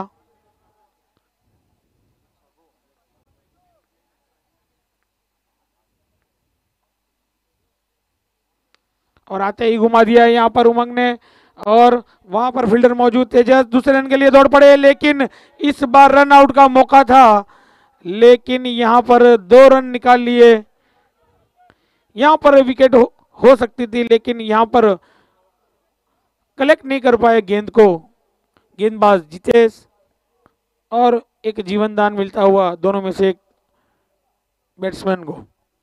और आते ही घुमा दिया यहाँ पर उमंग ने, और वहां पर फील्डर मौजूद तेजस दूसरे रन के लिए दौड़ पड़े, लेकिन इस बार रन आउट का मौका था, लेकिन यहां पर 2 रन निकाल लिए। यहां पर विकेट हो सकती थी, लेकिन यहां पर कलेक्ट नहीं कर पाए गेंद को गेंदबाज जितेश, और एक जीवन दान मिलता हुआ दोनों में से एक बैट्समैन को।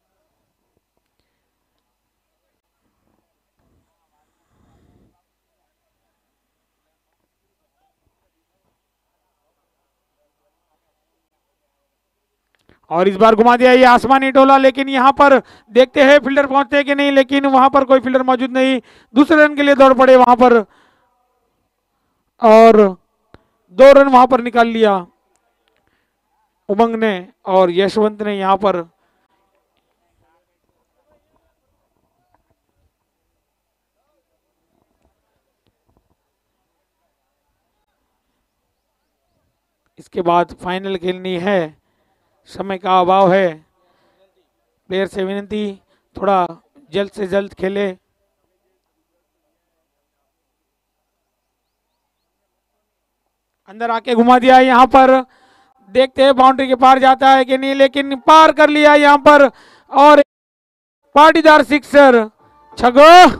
और इस बार घुमा दिया ये आसमानी टोला, लेकिन यहां पर देखते हैं फील्डर पहुंचते कि नहीं, लेकिन वहां पर कोई फील्डर मौजूद नहीं। दूसरे रन के लिए दौड़ पड़े वहां पर, और 2 रन वहां पर निकाल लिया उमंग ने, और यशवंत ने यहां पर इसके बाद फाइनल खेलनी है, समय का अभाव है। प्लेयर से विनती थोड़ा जल्द से जल्द खेले। अंदर आके घुमा दिया यहाँ पर, देखते हैं बाउंड्री के पार जाता है कि नहीं, लेकिन पार कर लिया यहाँ पर, और पाटीदार सिक्सर छगो।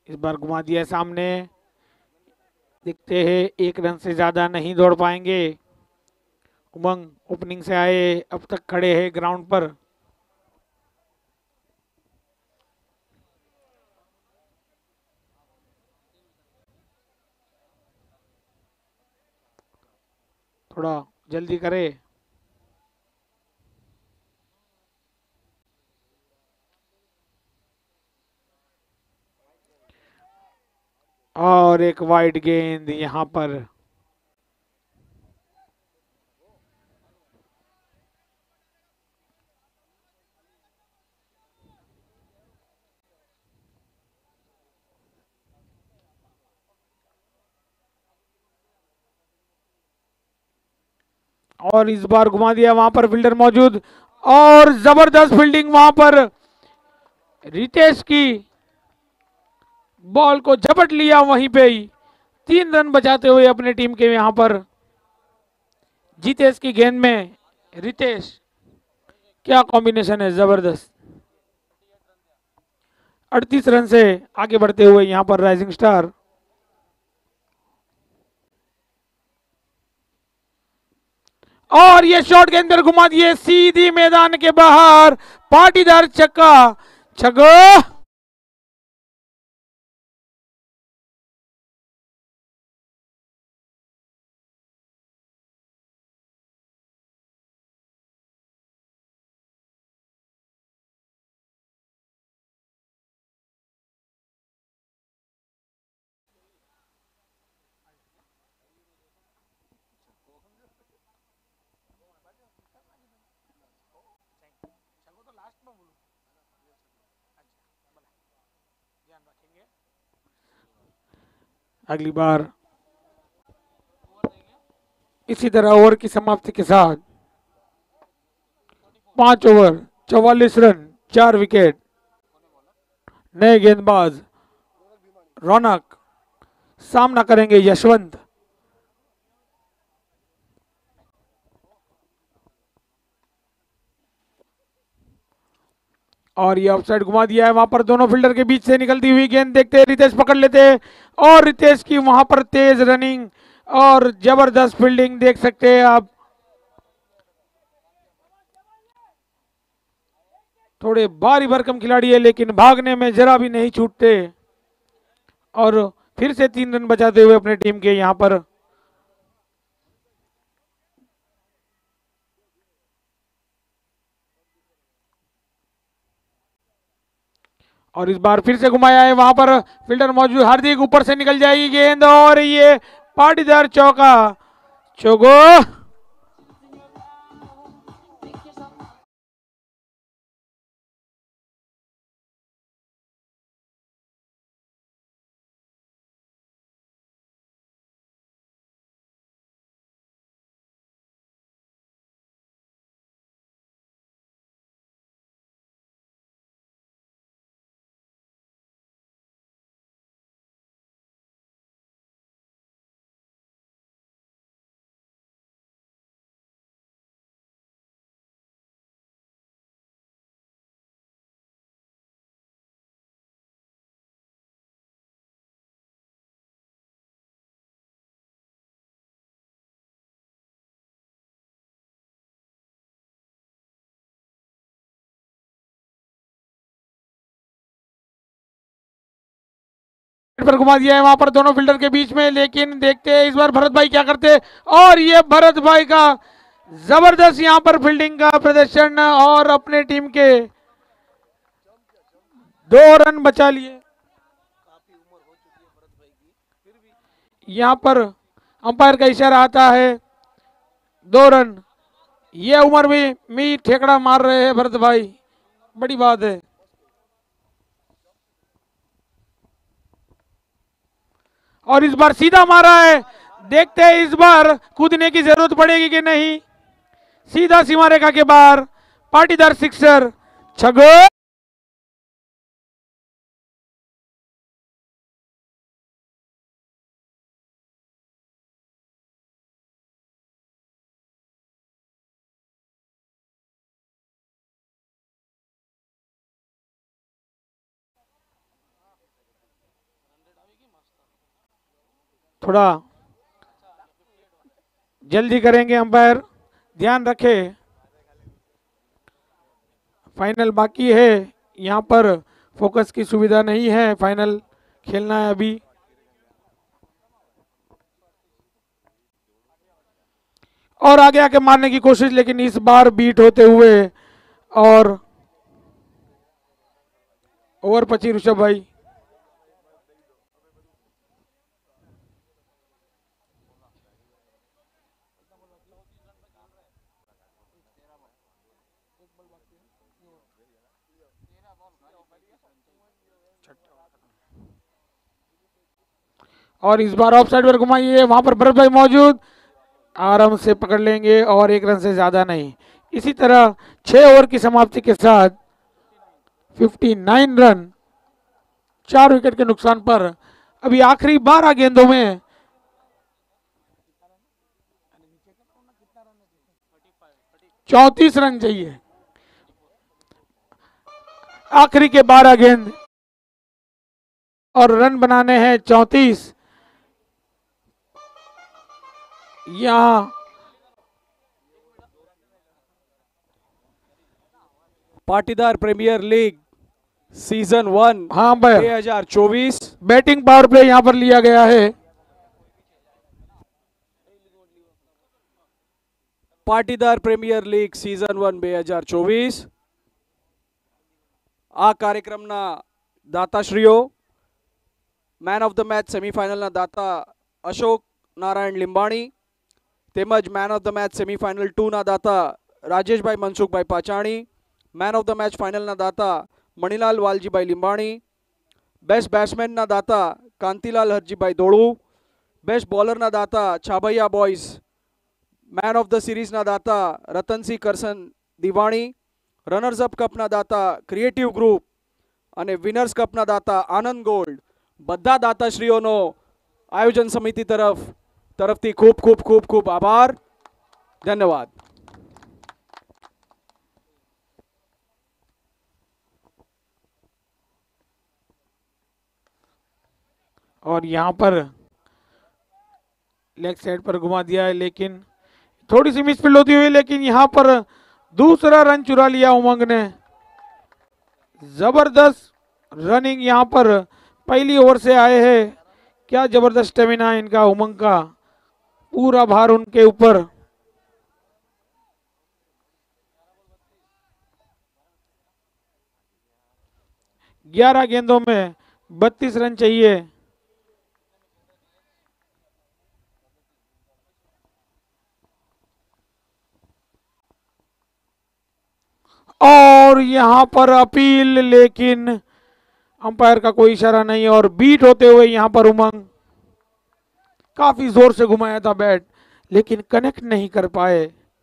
इस बार घुमा दिया है सामने, दिखते हैं 1 रन से ज्यादा नहीं दौड़ पाएंगे। उमंग ओपनिंग से आए, अब तक खड़े हैं ग्राउंड पर। थोड़ा जल्दी करे। और एक वाइड गेंद यहां पर। और इस बार घुमा दिया, वहां पर फील्डर मौजूद और जबरदस्त फील्डिंग वहां पर। रितेश की बॉल को झपट लिया वहीं पे ही, 3 रन बचाते हुए अपने टीम के यहां पर। जितेश की गेंद में रितेश, क्या कॉम्बिनेशन है, जबरदस्त। 38 रन से आगे बढ़ते हुए यहां पर राइजिंग स्टार। और ये शॉट गेंद पर घुमा दिए सीधी मैदान के बाहर, पाटीदार छक्का, छगो। अगली बार इसी तरह ओवर की समाप्ति के साथ 5 ओवर 44 रन 4 विकेट। नए गेंदबाज रौनक, सामना करेंगे यशवंत। और ये ऑफसाइड घुमा दिया है, वहां पर दोनों फील्डर के बीच से निकलती हुई गेंद देखते हैं, रितेश पकड़ लेते हैं। और रितेश की वहां पर तेज रनिंग और जबरदस्त फील्डिंग देख सकते हैं आप। थोड़े भारी भरकम खिलाड़ी है, लेकिन भागने में जरा भी नहीं छूटते। और फिर से 3 रन बचाते हुए अपने टीम के यहां पर। और इस बार फिर से घुमाया है, वहां पर फील्डर मौजूद, हार्दिक ऊपर से निकल जाएगी गेंद और ये पाटीदार चौका, चौगो। पर घुमा दिया है वहां पर दोनों फील्डर के बीच में, लेकिन देखते हैं इस बार भरत भाई क्या करते हैं। और ये भरत भाई का जबरदस्त यहां पर फील्डिंग का प्रदर्शन और अपने टीम के 2 रन बचा लिए। यहां पर अंपायर का इशारा आता है, 2 रन। ये उम्र में मी ठेकड़ा मार रहे हैं भरत भाई, बड़ी बात है। और इस बार सीधा मारा है, देखते हैं इस बार कूदने की जरूरत पड़ेगी कि नहीं। सीधा सीमा रेखा के बाहर, पाटीदार सिक्सर, छगो। थोड़ा जल्दी करेंगे अंपायर, ध्यान रखे, फाइनल बाकी है, यहाँ पर फोकस की सुविधा नहीं है, फाइनल खेलना है अभी। और आगे आके मारने की कोशिश, लेकिन इस बार बीट होते हुए और ओवर 25 ऋषभ भाई। और इस बार ऑफ साइड पर घुमाइए, वहां पर भरत भाई मौजूद, आराम से पकड़ लेंगे और 1 रन से ज्यादा नहीं। इसी तरह 6 ओवर की समाप्ति के साथ 59 रन 4 विकेट के नुकसान पर अभी आखिरी 12 गेंदों में 34 रन चाहिए। आखिरी के 12 गेंद और रन बनाने हैं 34। यहां पाटीदार प्रीमियर लीग सीजन 1 हाँ भाई 2024 बैटिंग पावर प्ले यहां पर लिया गया है। પાટીદાર પ્રીમિયર લીગ સીઝન 1 2024 આ કાર્યક્રમના દાતાશ્રીઓ મેન ઓફ ધ મેચ સેમીફાઇનલના દાતા અશોક નારાયણ લીંબાણી તેમજ man of the match semifinal 2ના દાતા Rajeshbhai Mansukhbhai Pachani, man of the match ફાઇનલના દાતા મણિલાલ વાલજીભાઈ લીંબાણી, બેસ્ટ બેટ્સમેનના દાતા કાંતિલાલ હરજીભાઈ દોળુ, બેસ્ટ બોલરના દાતા Chhabhaiya boys, man of the series ना दाता रतनसिंह करसन दिवाणी, रनर्स अप कप ना दाता क्रिएटिव ग्रुप अने विनर्स कप ना दाता आनंद गोल्ड, बधा दाताश्रीओनो आयोजन समिति तरफथी खूब खूब खूब खूब आभार, धन्यवाद। और यहाँ पर लेग साइड पर घुमा दिया है, लेकिन थोड़ी सी मिसफील्ड होती हुई, लेकिन यहाँ पर दूसरा रन चुरा लिया उमंग ने। जबरदस्त रनिंग यहाँ पर पहली ओवर से आए हैं, क्या जबरदस्त स्टेमिना है इनका, उमंग का पूरा भार उनके ऊपर। ग्यारह गेंदों में 32 रन चाहिए। और यहां पर अपील, लेकिन अंपायर का कोई इशारा नहीं और बीट होते हुए यहां पर उमंग काफी जोर से घुमाया था बैट, लेकिन कनेक्ट नहीं कर पाए।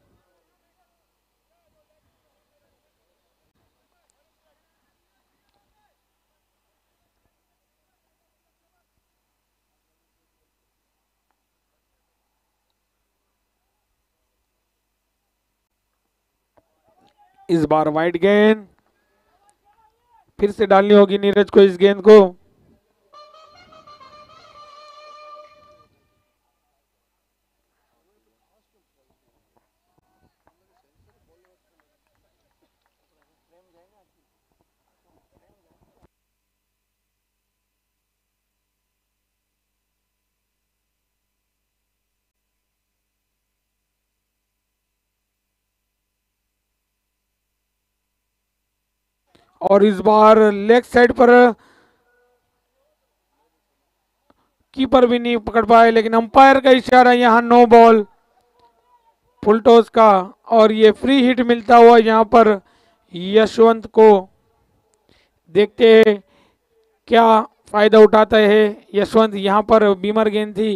इस बार वाइड गेंद फिर से डालनी होगी नीरज को इस गेंद को। और इस बार लेग साइड पर कीपर भी नहीं पकड़ पाए, लेकिन अंपायर का इशारा, यहां नो बॉल फुल टॉस का, और ये फ्री हिट मिलता हुआ यहां पर यशवंत को। देखते हैं क्या फायदा उठाता है यशवंत, यहां पर बीमर गेंद थी।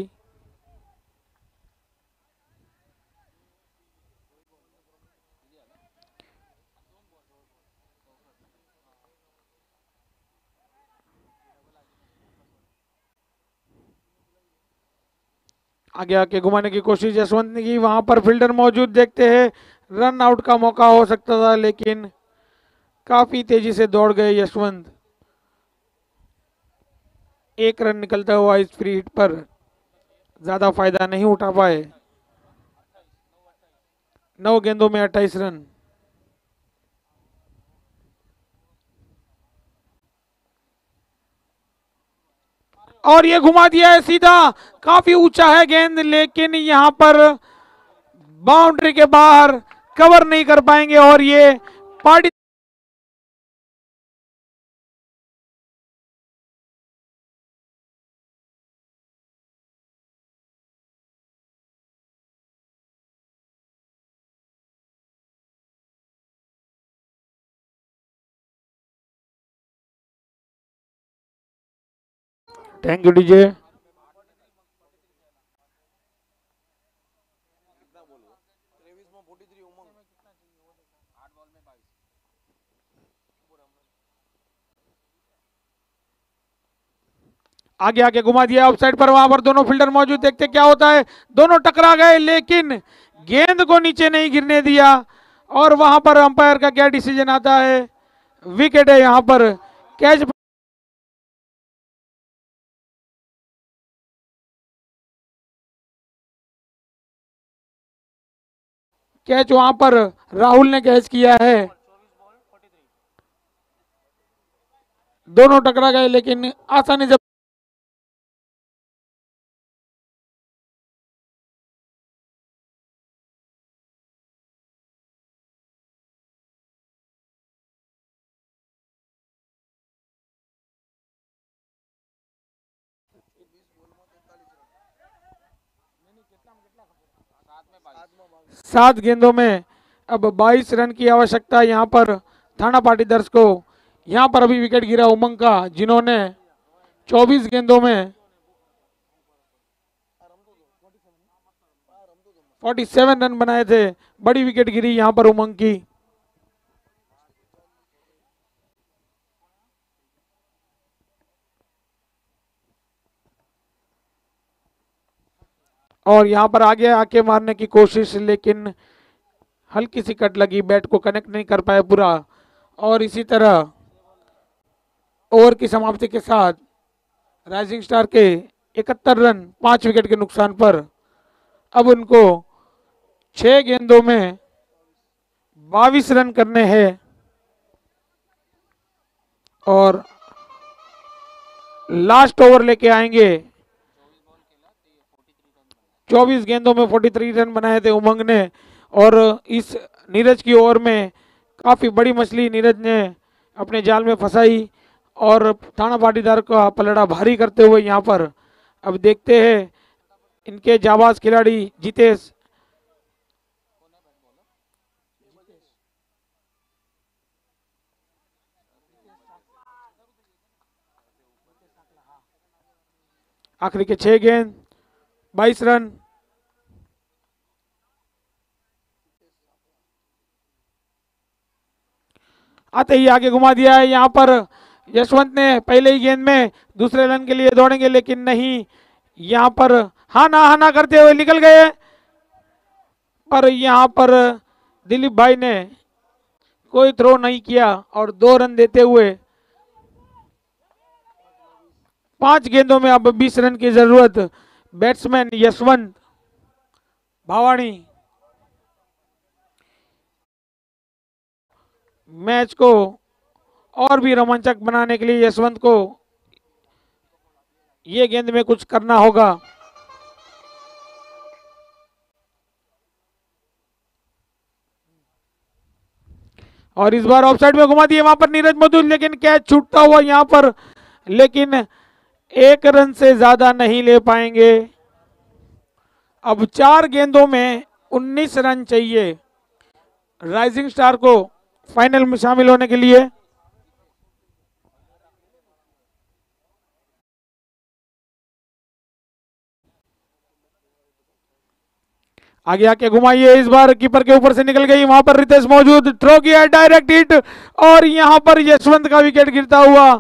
आगे आके घुमाने की कोशिश यशवंत ने की, वहां पर फील्डर मौजूद, देखते हैं रन आउट का मौका हो सकता था, लेकिन काफी तेजी से दौड़ गए यशवंत। 1 रन निकलता हुआ इस फ्री हिट पर। ज्यादा फायदा नहीं उठा पाए। 9 गेंदों में 28 रन। और ये घुमा दिया है सीधा, काफी ऊंचा है गेंद, लेकिन यहां पर बाउंड्री के बाहर कवर नहीं कर पाएंगे और ये पार्टी थैंक यू डीजे। आगे आगे घुमा दिया ऑफ साइड पर, वहां पर दोनों फील्डर मौजूद, देखते क्या होता है। दोनों टकरा गए लेकिन गेंद को नीचे नहीं गिरने दिया। और वहां पर अंपायर का क्या डिसीजन आता है? विकेट है यहां पर। कैच कैच वहां पर राहुल ने कैच किया है। दोनों टकरा गए लेकिन आसानी से सात गेंदों में अब 22 रन की आवश्यकता यहां पर थाना पाटीदार्स को। यहां पर अभी विकेट गिरा उमंग का, जिन्होंने 24 गेंदों में 47 रन बनाए थे। बड़ी विकेट गिरी यहां पर उमंग की। और यहां पर आगे आके मारने की कोशिश, लेकिन हल्की सी कट लगी, बैट को कनेक्ट नहीं कर पाए पूरा। और इसी तरह ओवर की समाप्ति के साथ राइजिंग स्टार के 71 रन 5 विकेट के नुकसान पर अब उनको 6 गेंदों में 22 रन करने हैं। और लास्ट ओवर लेके आएंगे। 24 गेंदों में 43 रन बनाए थे उमंग ने। और इस नीरज की ओवर में काफी बड़ी मछली नीरज ने अपने जाल में फंसाई और थाना पाटीदार का पलड़ा भारी करते हुए यहाँ पर अब देखते हैं इनके जाबाज खिलाड़ी जितेश आखिरी के 6 गेंद 22 रन। आते ही आगे घुमा दिया है यहाँ पर यशवंत ने पहले ही गेंद में दूसरे रन के लिए दौड़ेंगे, लेकिन नहीं, यहाँ पर हा ना करते हुए निकल गए। पर यहाँ पर दिलीप भाई ने कोई थ्रो नहीं किया और 2 रन देते हुए 5 गेंदों में अब 20 रन की जरूरत। बैट्समैन यशवंत भावानी मैच को और भी रोमांचक बनाने के लिए यशवंत को ये गेंद में कुछ करना होगा। और इस बार ऑफसाइड में घुमा दिए वहां पर नीरज मधुर, लेकिन कैच छूटता हुआ यहां पर, लेकिन 1 रन से ज्यादा नहीं ले पाएंगे। अब 4 गेंदों में 19 रन चाहिए राइजिंग स्टार को फाइनल में शामिल होने के लिए। आगे आके घुमाइए, इस बार कीपर के ऊपर से निकल गई, वहां पर रितेश मौजूद, थ्रो किया डायरेक्ट हिट और यहां पर यशवंत का विकेट गिरता हुआ।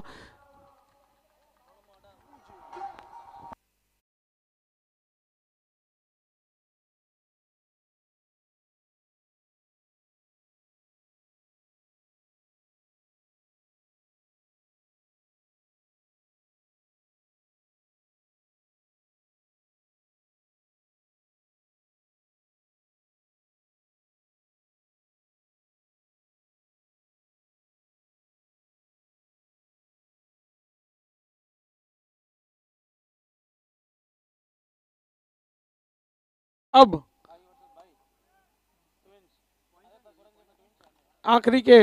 अब आखिरी के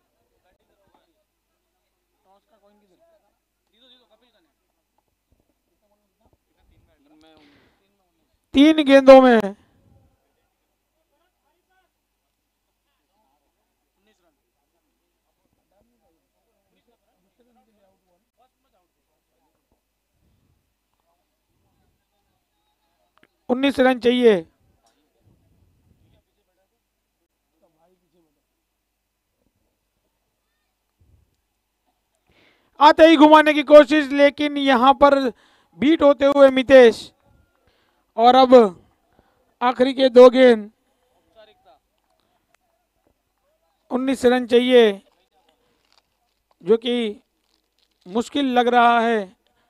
तीन गेंदों में 19 रन चाहिए। आते ही घुमाने की कोशिश, लेकिन यहां पर बीट होते हुए मितेश। और अब आखिरी के दो गेंद, 19 रन चाहिए, जो कि मुश्किल लग रहा है।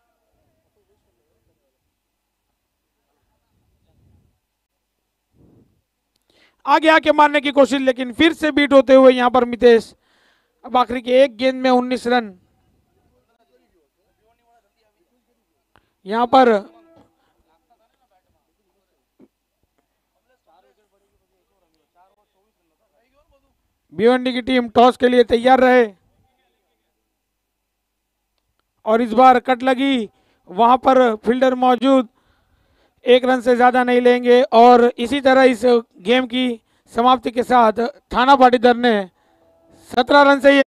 आगे आके मारने की कोशिश, लेकिन फिर से बीट होते हुए यहां पर मितेश। अब आखिरी के एक गेंद में 19 रन। यहां पर भिवंडी की टीम टॉस के लिए तैयार रहे, और इस बार कट लगी, वहां पर फील्डर मौजूद, एक रन से ज्यादा नहीं लेंगे। और इसी तरह इस गेम की समाप्ति के साथ थाना पाटीदार ने 17 रन से